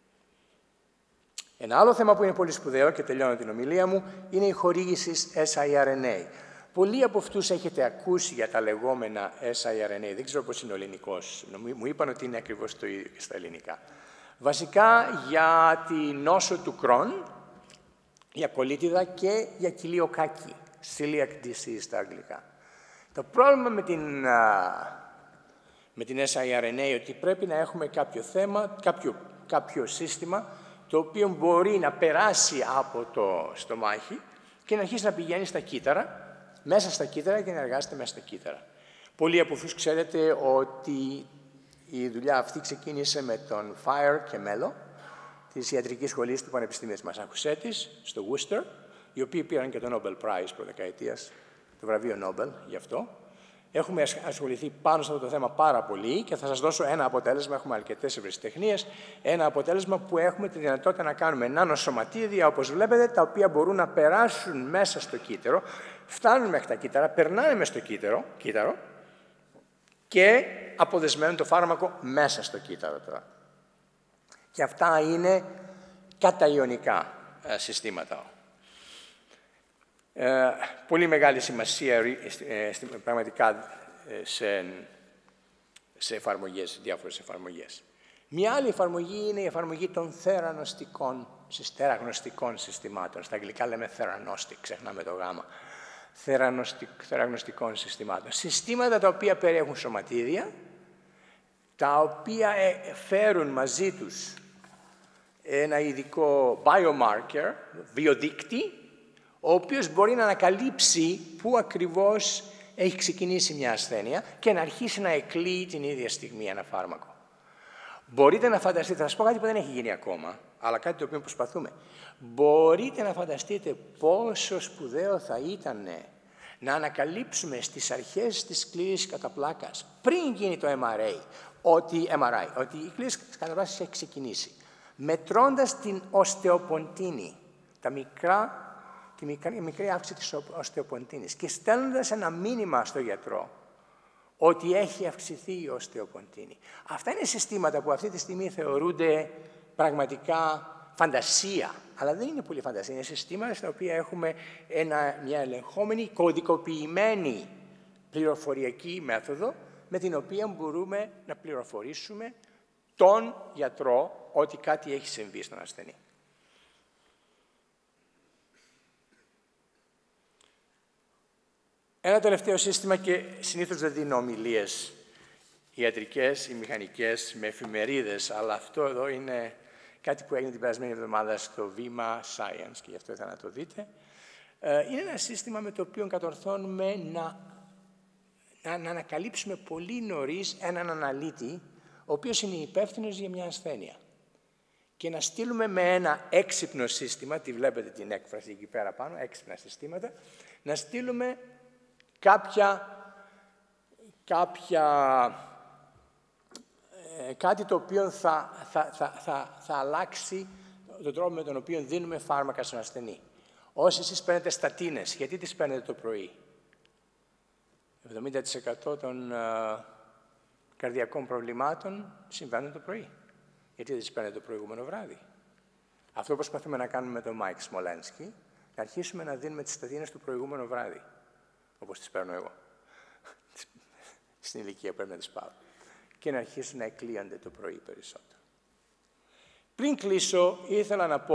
A: Ένα άλλο θέμα που είναι πολύ σπουδαίο, και τελειώνω την ομιλία μου, είναι η χορήγηση siRNA. Πολλοί από αυτούς έχετε ακούσει για τα λεγόμενα siRNA. Δεν ξέρω πώς είναι ο ελληνικός. Μου είπαν ότι είναι ακριβώς το ίδιο και στα ελληνικά. Βασικά για τη νόσο του Κρόν, για κολίτιδα και για κοιλιοκάκι. Celiac disease στα αγγλικά. Το πρόβλημα με την με την siRNA ότι πρέπει να έχουμε κάποιο σύστημα το οποίο μπορεί να περάσει από το στομάχι και να αρχίσει να πηγαίνει στα κύτταρα, μέσα στα κύτταρα και να εργάζεται μέσα στα κύτταρα. Πολλοί από αυτούς ξέρετε ότι η δουλειά αυτή ξεκίνησε με τον Fire και Mello της ιατρικής σχολής του Πανεπιστημίου της Μασαχουσέτης, στο Worcester, οι οποίοι πήραν και το Nobel Prize προδεκαετίας, το βραβείο Nobel γι' αυτό. Έχουμε ασχοληθεί πάνω σε αυτό το θέμα πάρα πολύ και θα σας δώσω ένα αποτέλεσμα. Έχουμε αρκετές ευρεσιτεχνίες. Ένα αποτέλεσμα που έχουμε τη δυνατότητα να κάνουμε νανοσωματίδια, όπως βλέπετε, τα οποία μπορούν να περάσουν μέσα στο κύτταρο, φτάνουν μέχρι τα κύτταρα, περνάνε μέσα στο κύτταρο και αποδεσμεύουν το φάρμακο μέσα στο κύτταρο τώρα. Και αυτά είναι καταϊονικά συστήματα. Πολύ μεγάλη σημασία πραγματικά σε εφαρμογές, διάφορες εφαρμογές. Μια άλλη εφαρμογή είναι η εφαρμογή των θεραγνωστικών συστημάτων. Στα αγγλικά λέμε theranostic, ξεχνάμε το γάμα. Θεραγνωστικών συστημάτων. Συστήματα τα οποία περιέχουν σωματίδια, τα οποία φέρουν μαζί τους ένα ειδικό biomarker, βιοδείκτη, ο οποίος μπορεί να ανακαλύψει πού ακριβώς έχει ξεκινήσει μια ασθένεια και να αρχίσει να εκλείει την ίδια στιγμή ένα φάρμακο. Μπορείτε να φανταστείτε, θα σας πω κάτι που δεν έχει γίνει ακόμα, αλλά κάτι το οποίο προσπαθούμε. Μπορείτε να φανταστείτε πόσο σπουδαίο θα ήταν να ανακαλύψουμε στις αρχές της κλήρησης κατά πλάκας, πριν γίνει το MRI, ότι η κλήρηση κατά πλάκας έχει ξεκινήσει, μετρώντας την οστεοποντίνη, τη μικρή αύξηση της οστεοποντίνης και στέλνοντας ένα μήνυμα στο γιατρό ότι έχει αυξηθεί η οστεοποντίνη. Αυτά είναι συστήματα που αυτή τη στιγμή θεωρούνται πραγματικά φαντασία, αλλά δεν είναι πολύ φαντασία. Είναι συστήματα στα οποία έχουμε μια ελεγχόμενη, κωδικοποιημένη πληροφοριακή μέθοδο με την οποία μπορούμε να πληροφορήσουμε τον γιατρό ότι κάτι έχει συμβεί στον ασθενή. Ένα τελευταίο σύστημα, και συνήθως δεν δίνω ομιλίες ιατρικές ή μηχανικές με εφημερίδες, αλλά αυτό εδώ είναι κάτι που έγινε την περασμένη εβδομάδα στο Βήμα Science και γι' αυτό ήθελα να το δείτε. Είναι ένα σύστημα με το οποίο κατορθώνουμε να ανακαλύψουμε πολύ νωρίς έναν αναλύτη, ο οποίος είναι υπεύθυνος για μια ασθένεια. Και να στείλουμε με ένα έξυπνο σύστημα, τη βλέπετε την έκφραση εκεί πέρα πάνω, έξυπνα συστήματα, να στείλουμε κάτι το οποίο θα αλλάξει τον τρόπο με τον οποίο δίνουμε φάρμακα στον ασθενή. Όσοι εσείς παίρνετε στατίνες, γιατί τις παίρνετε το πρωί? 70% των καρδιακών προβλημάτων συμβαίνουν το πρωί. Γιατί δεν τις παίρνετε το προηγούμενο βράδυ? Αυτό προσπαθούμε να κάνουμε με τον Μάικ Σμολένσκι, να αρχίσουμε να δίνουμε τις στατίνες του προηγούμενο βράδυ. Όπως τις παίρνω εγώ. Στην ηλικία πρέπει να τις πάρω. Και να αρχίσουν να εκλείονται το πρωί περισσότερο. Πριν κλείσω, ήθελα να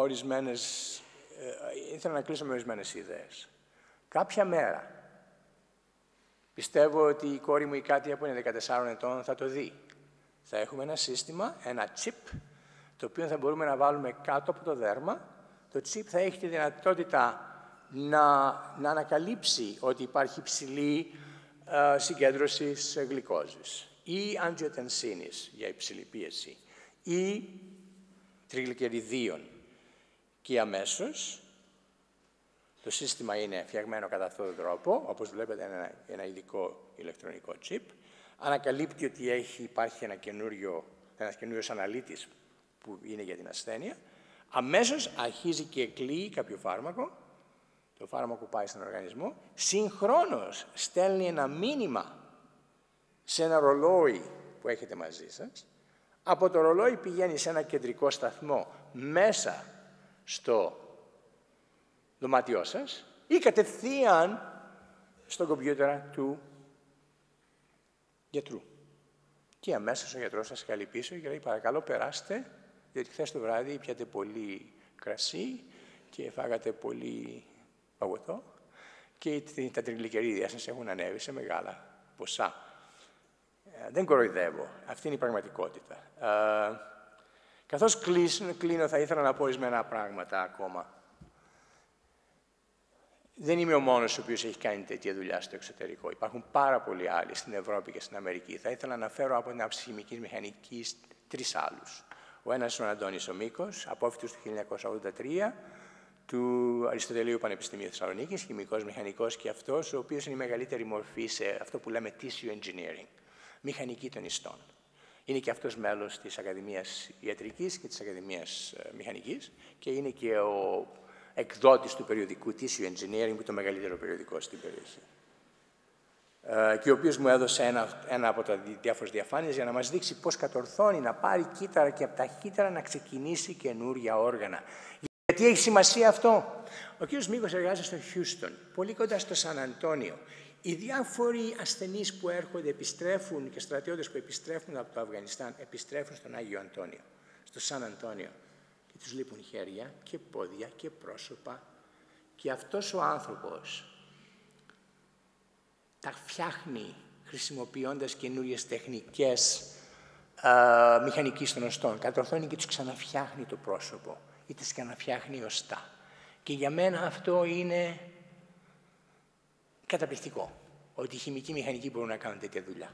A: κλείσω με ορισμένες ιδέες. Κάποια μέρα, πιστεύω ότι η κόρη μου η Κάτια που είναι 14 ετών θα το δει. Θα έχουμε ένα σύστημα, ένα chip, το οποίο θα μπορούμε να βάλουμε κάτω από το δέρμα. Το chip θα έχει τη δυνατότητα να ανακαλύψει ότι υπάρχει υψηλή συγκέντρωση γλυκόζης ή αντζιοτενσίνης για υψηλή πίεση ή τριγλικεριδίων. Και αμέσως το σύστημα είναι φτιαγμένο κατά αυτόν τον τρόπο, όπως βλέπετε ένα ειδικό ηλεκτρονικό chip, ανακαλύπτει ότι υπάρχει ένας καινούριος αναλύτης που είναι για την ασθένεια, αμέσως αρχίζει και εκλείει κάποιο φάρμακο. Το φάρμακο πάει στον οργανισμό, συγχρόνως στέλνει ένα μήνυμα σε ένα ρολόι που έχετε μαζί σας. Από το ρολόι πηγαίνει σε ένα κεντρικό σταθμό μέσα στο δωμάτιό σας ή κατευθείαν στο κομπιούτερ του γιατρού. Και αμέσως ο γιατρός σας καλεί πίσω και λέει παρακαλώ περάστε, διότι χθες το βράδυ πιάτε πολύ κρασί και φάγατε πολύ παγωτό και τα τριγλικερίδια σας έχουν ανέβει σε μεγάλα ποσά. Δεν κοροϊδεύω. Αυτή είναι η πραγματικότητα. Καθώς κλείνω, θα ήθελα να πω ορισμένα πράγματα ακόμα. Δεν είμαι ο μόνος ο οποίος έχει κάνει τέτοια δουλειά στο εξωτερικό. Υπάρχουν πάρα πολλοί άλλοι στην Ευρώπη και στην Αμερική. Θα ήθελα να αναφέρω από την άψη χημικής μηχανικής 3 άλλους. Ο ένας είναι ο Αντώνης ο Μίκος, απόφοιτος του 1983, του Αριστοτελείου Πανεπιστημίου Θεσσαλονίκης, χημικός μηχανικός και αυτός, ο οποίος είναι η μεγαλύτερη μορφή σε αυτό που λέμε tissue engineering, μηχανική των ιστών. Είναι και αυτός μέλος της Ακαδημίας Ιατρικής και της Ακαδημίας Μηχανικής και είναι και ο εκδότης του περιοδικού Tissue Engineering, που είναι το μεγαλύτερο περιοδικό στην περιοχή. Και ο οποίος μου έδωσε ένα από τα διάφορες διαφάνειες για να μας δείξει πώς κατορθώνει να πάρει κύτταρα και από τα κύτταρα να ξεκινήσει καινούρια όργανα. Γιατί έχει σημασία αυτό? Ο κ. Μίκος εργάζεται στο Χιούστον, πολύ κοντά στο Σαν Αντώνιο. Οι διάφοροι ασθενείς που έρχονται, επιστρέφουν και στρατιώτες που επιστρέφουν από το Αφγανιστάν, επιστρέφουν στον Άγιο Αντώνιο, στο Σαν Αντώνιο. Και τους λείπουν χέρια και πόδια και πρόσωπα. Και αυτός ο άνθρωπος τα φτιάχνει χρησιμοποιώντας καινούριες τεχνικές μηχανικής των οστών. Κατορθώνει και τους ξαναφτιάχνει το πρόσωπο ή τους ξαναφτιάχνει οστά. Και για μένα αυτό είναι καταπληκτικό, ότι οι χημικοί μηχανικοί μπορούν να κάνουν τέτοια δουλειά.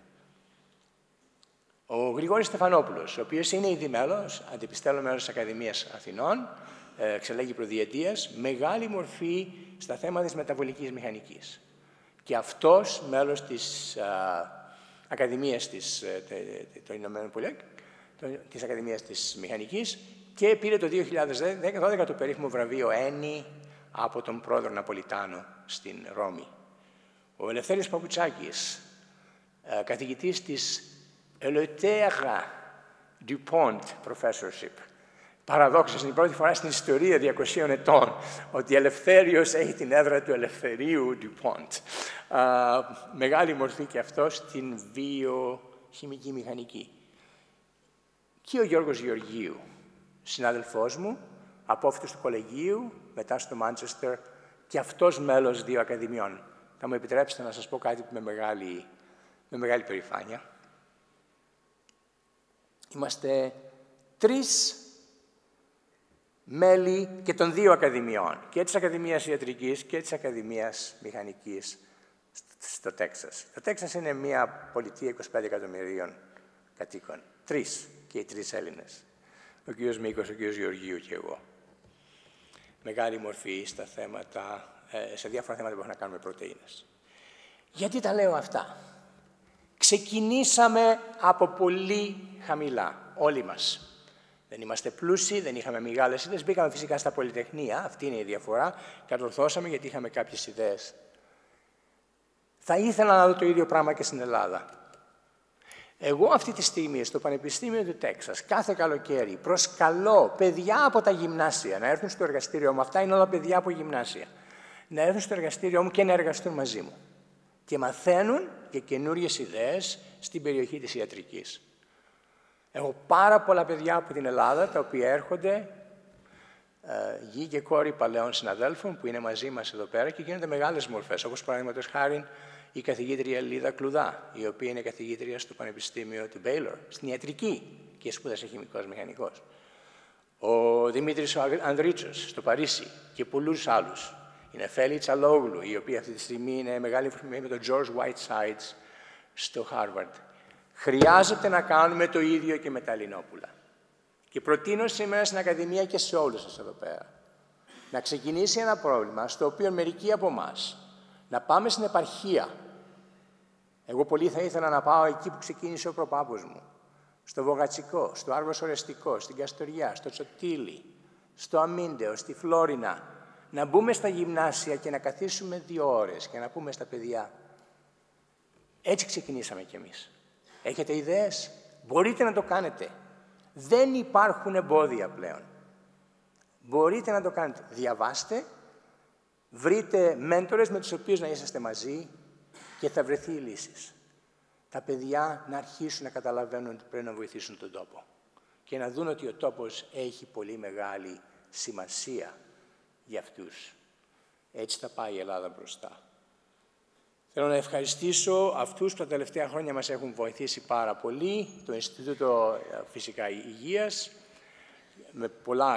A: Ο Γρηγόρης Στεφανόπουλος, ο οποίος είναι ήδη μέλος, αντιπιστέλλω μέλος της Ακαδημίας Αθηνών, εξελέγει προδιετίας, μεγάλη μορφή στα θέματα της μεταβολικής μηχανικής. Και αυτός, μέλος της Ακαδημίας των Ηνωμένων Πολιτειών, της Ακαδημίας της Μηχανικής, και πήρε το 2012 το περίφημο βραβείο Ένι από τον πρόεδρο Ναπολιτάνο στην Ρώμη. Ο Ελευθέριος Παπουτσάκης, καθηγητής της Eleuthère Dupont Professorship. Παραδόξως, είναι η πρώτη φορά στην ιστορία 200 ετών ότι Ελευθέριος έχει την έδρα του Ελευθερίου Dupont. Μεγάλη μορφή και αυτό στην βιοχημική μηχανική. Και ο Γιώργος Γεωργίου, συνάδελφός μου, απόφοιτος του κολεγίου, μετά στο Μάντσεστερ, και αυτός μέλος 2 ακαδημιών. Θα μου επιτρέψετε να σας πω κάτι με μεγάλη περηφάνεια. Είμαστε 3 μέλη και των 2 ακαδημιών, και της Ακαδημίας Ιατρικής και της Ακαδημίας Μηχανικής στο Τέξας. Το Τέξας είναι μια πολιτεία 25 εκατομμυρίων κατοίκων. 3 και οι 3 Έλληνες. Ο κ. Μίκος, ο κ. Γεωργίου και εγώ. Μεγάλη μορφή στα θέματα, σε διάφορα θέματα που έχουν να κάνουν με πρωτεΐνες. Γιατί τα λέω αυτά? Ξεκινήσαμε από πολύ χαμηλά, όλοι μας. Δεν είμαστε πλούσιοι, δεν είχαμε μεγάλες ιδέες. Μπήκαμε φυσικά στα πολυτεχνία, αυτή είναι η διαφορά. Κατορθώσαμε γιατί είχαμε κάποιες ιδέες. Θα ήθελα να δω το ίδιο πράγμα και στην Ελλάδα. Εγώ αυτή τη στιγμή στο Πανεπιστήμιο του Τέξας, κάθε καλοκαίρι, προσκαλώ παιδιά από τα γυμνάσια να έρθουν στο εργαστήριό μου. Αυτά είναι όλα παιδιά από γυμνάσια. Να έρθουν στο εργαστήριό μου και να εργαστούν μαζί μου. Και μαθαίνουν και καινούριες ιδέες στην περιοχή της ιατρικής. Έχω πάρα πολλά παιδιά από την Ελλάδα, τα οποία έρχονται, γη και κόρη παλαιών συναδέλφων, που είναι μαζί μας εδώ πέρα και γίνονται μεγάλες μορφές, όπως παραδείγματος χάριν η καθηγήτρια Λίδα Κλουδά, η οποία είναι καθηγήτρια στο Πανεπιστήμιο του Μπέιλορ, στην ιατρική και σπούδασε χημικός μηχανικός. Ο Δημήτρης Ανδρίτσος στο Παρίσι και πολλούς άλλους. Η Νεφέλη Τσαλόγλου, η οποία αυτή τη στιγμή είναι μεγάλη εφημερίδα με τον George Whitesides στο Harvard. Χρειάζεται να κάνουμε το ίδιο και με τα Ελληνόπουλα. Και προτείνω σήμερα στην Ακαδημία και σε όλους σας εδώ πέρα να ξεκινήσει ένα πρόβλημα στο οποίο μερικοί από εμάς να πάμε στην επαρχία. Εγώ πολύ θα ήθελα να πάω εκεί που ξεκίνησε ο προπάπους μου. Στο Βογατσικό, στο Άργος Ορεστικό, στην Καστοριά, στο Τσοτήλι, στο Αμίντεο, στη Φλόρινα. Να μπούμε στα γυμνάσια και να καθίσουμε 2 ώρες και να πούμε στα παιδιά. Έτσι ξεκινήσαμε κι εμείς. Έχετε ιδέες? Μπορείτε να το κάνετε. Δεν υπάρχουν εμπόδια πλέον. Μπορείτε να το κάνετε. Διαβάστε, βρείτε μέντορες με τους οποίους να είσαστε μαζί και θα βρεθεί η λύση. Τα παιδιά να αρχίσουν να καταλαβαίνουν ότι πρέπει να βοηθήσουν τον τόπο και να δουν ότι ο τόπος έχει πολύ μεγάλη σημασία για αυτούς. Έτσι θα πάει η Ελλάδα μπροστά. Θέλω να ευχαριστήσω αυτούς που τα τελευταία χρόνια μας έχουν βοηθήσει πάρα πολύ, το Ινστιτούτο Φυσικά Υγείας, με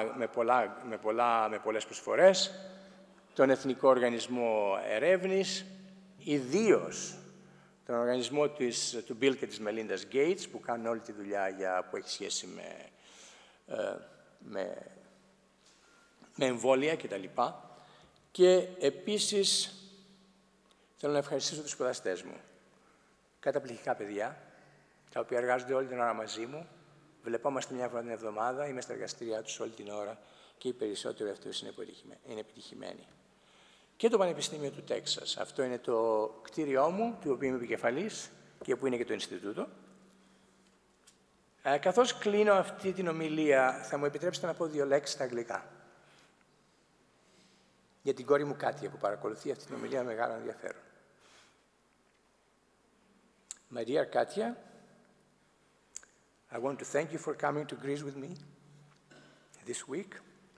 A: πολλές προσφορές, τον Εθνικό Οργανισμό Ερεύνης, ιδίως τον οργανισμό του Bill και της Melinda Gates, που κάνουν όλη τη δουλειά που έχει σχέση με εμβόλια κτλ. Και επίσης θέλω να ευχαριστήσω τους σπουδαστές μου. Καταπληκτικά παιδιά, τα οποία εργάζονται όλη την ώρα μαζί μου. Βλεπόμαστε μια φορά την εβδομάδα, είμαι στα εργαστήριά τους όλη την ώρα και οι περισσότεροι αυτούς είναι επιτυχημένοι. Και το Πανεπιστήμιο του Τέξας. Αυτό είναι το κτίριό μου, του οποίου είμαι επικεφαλής και που είναι και το Ινστιτούτο. Καθώς κλείνω αυτή την ομιλία, θα μου επιτρέψετε να πω 2 λέξεις στα αγγλικά. Για την κόρη μου Κάτια, που παρακολουθεί αυτή την ομιλία με μεγάλο ενδιαφέρον. My dear Katya, I want to thank you for coming to Greece with me this week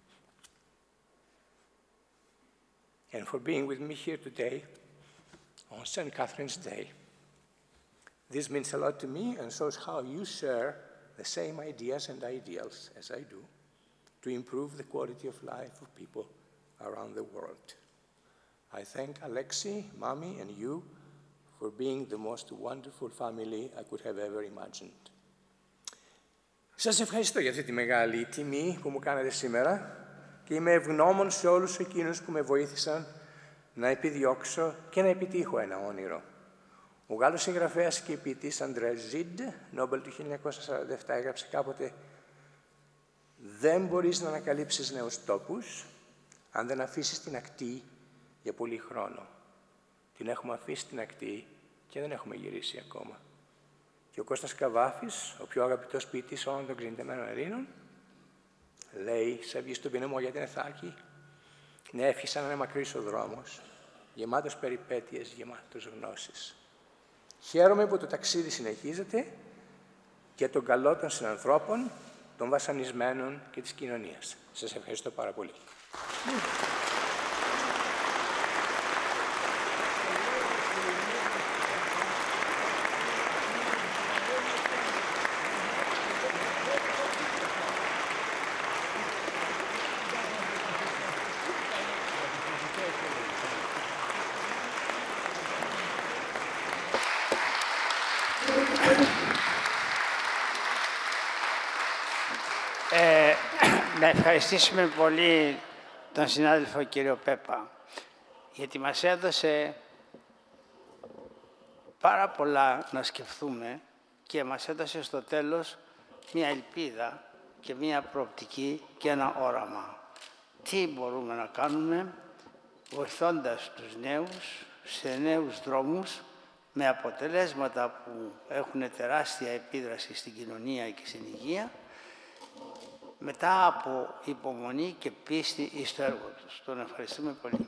A: and for being with me here today on St. Catherine's Day. This means a lot to me and shows how you share the same ideas and ideals as I do to improve the quality of life of people around the world. I thank Alexi, Mommy, and you for being the most wonderful family I could have ever imagined. Σας ευχαριστώ για αυτή τη μεγάλη τιμή που μου κάνατε σήμερα και είμαι ευγνώμων σε όλους εκείνους που με βοήθησαν να επιδιώξω και να επιτύχω ένα όνειρο. Ο Γάλλος συγγραφέας και ποιητής Αντρέ Ζιντ, Νόμπελ του 1947, έγραψε κάποτε «Δεν μπορείς να ανακαλύψεις νέους τόπους αν δεν αφήσεις την ακτή για πολύ χρόνο». Την έχουμε αφήσει την ακτή και δεν έχουμε γυρίσει ακόμα. Και ο Κώστας Καβάφης, ο πιο αγαπητός ποιητής όλων των ξενιτεμένων Ελλήνων, λέει, σε βγει στον πινεμό για την Εθάκη, ναι, εύχεσαι να είναι μακρύς ο δρόμος, γεμάτος περιπέτειες, γεμάτος γνώσεις. Χαίρομαι που το ταξίδι συνεχίζεται για τον καλό των συνανθρώπων, των βασανισμένων και της κοινωνίας. Σας ευχαριστώ πάρα πολύ.
B: Να ευχαριστήσουμε πολύ τον συνάδελφο κύριο Πέπα, γιατί μας έδωσε πάρα πολλά να σκεφτούμε και μας έδωσε στο τέλος μια ελπίδα και μια προοπτική και ένα όραμα. Τι μπορούμε να κάνουμε βοηθώντας τους νέους σε νέους δρόμους με αποτελέσματα που έχουν τεράστια επίδραση στην κοινωνία και στην υγεία, μετά από υπομονή και πίστη στο έργο τους. Τον ευχαριστούμε πολύ.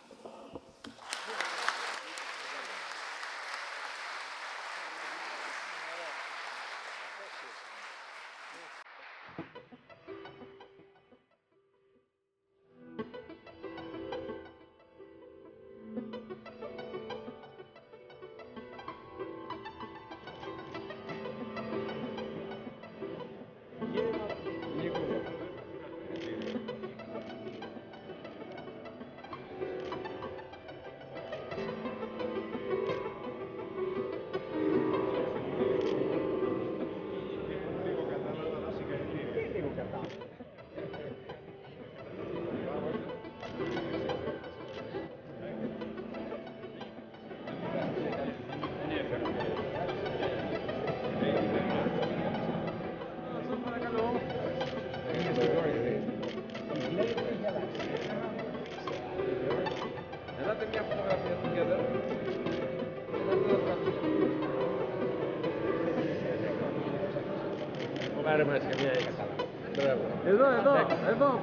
C: Εδώ.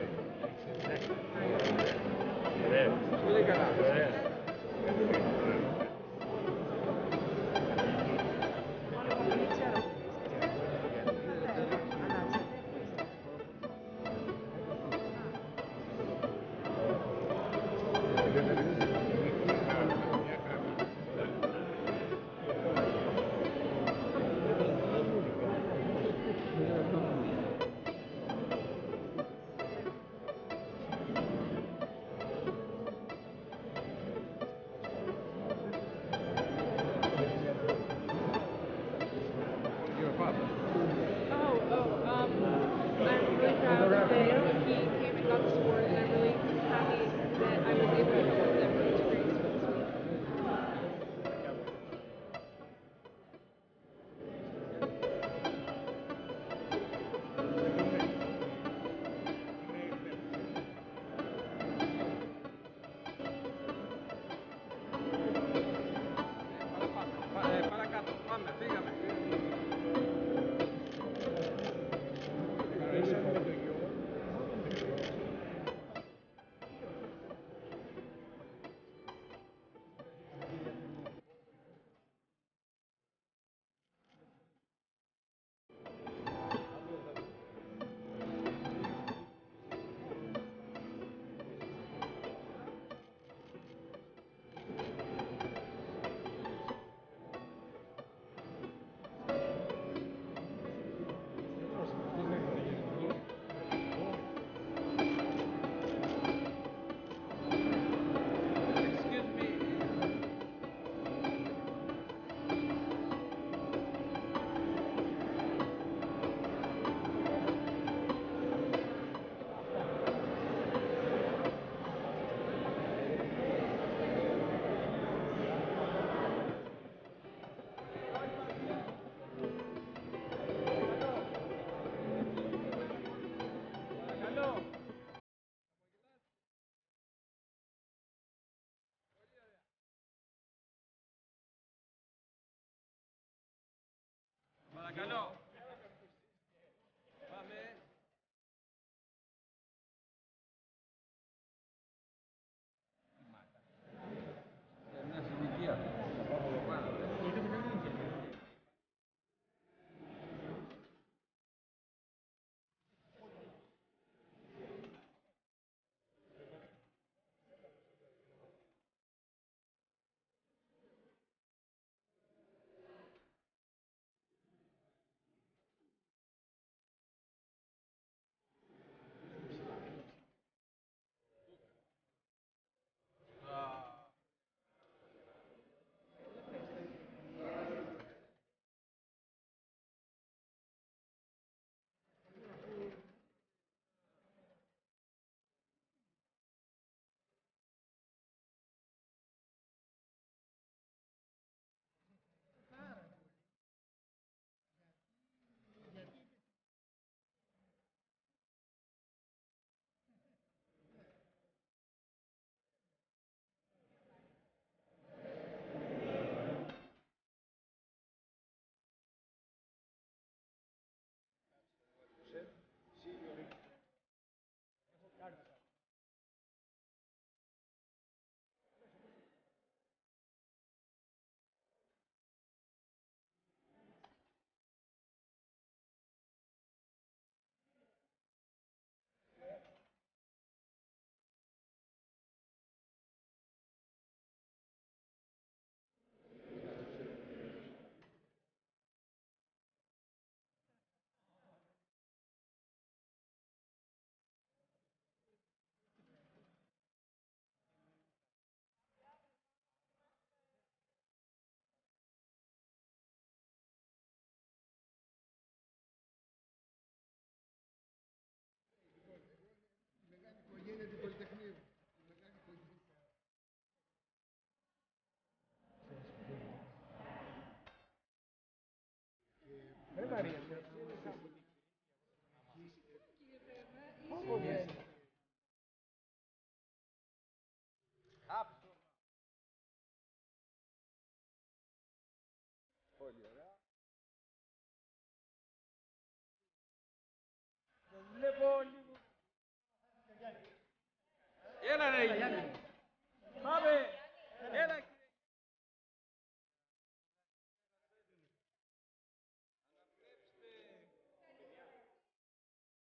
C: Πολύ καλά. Παρακαλώ.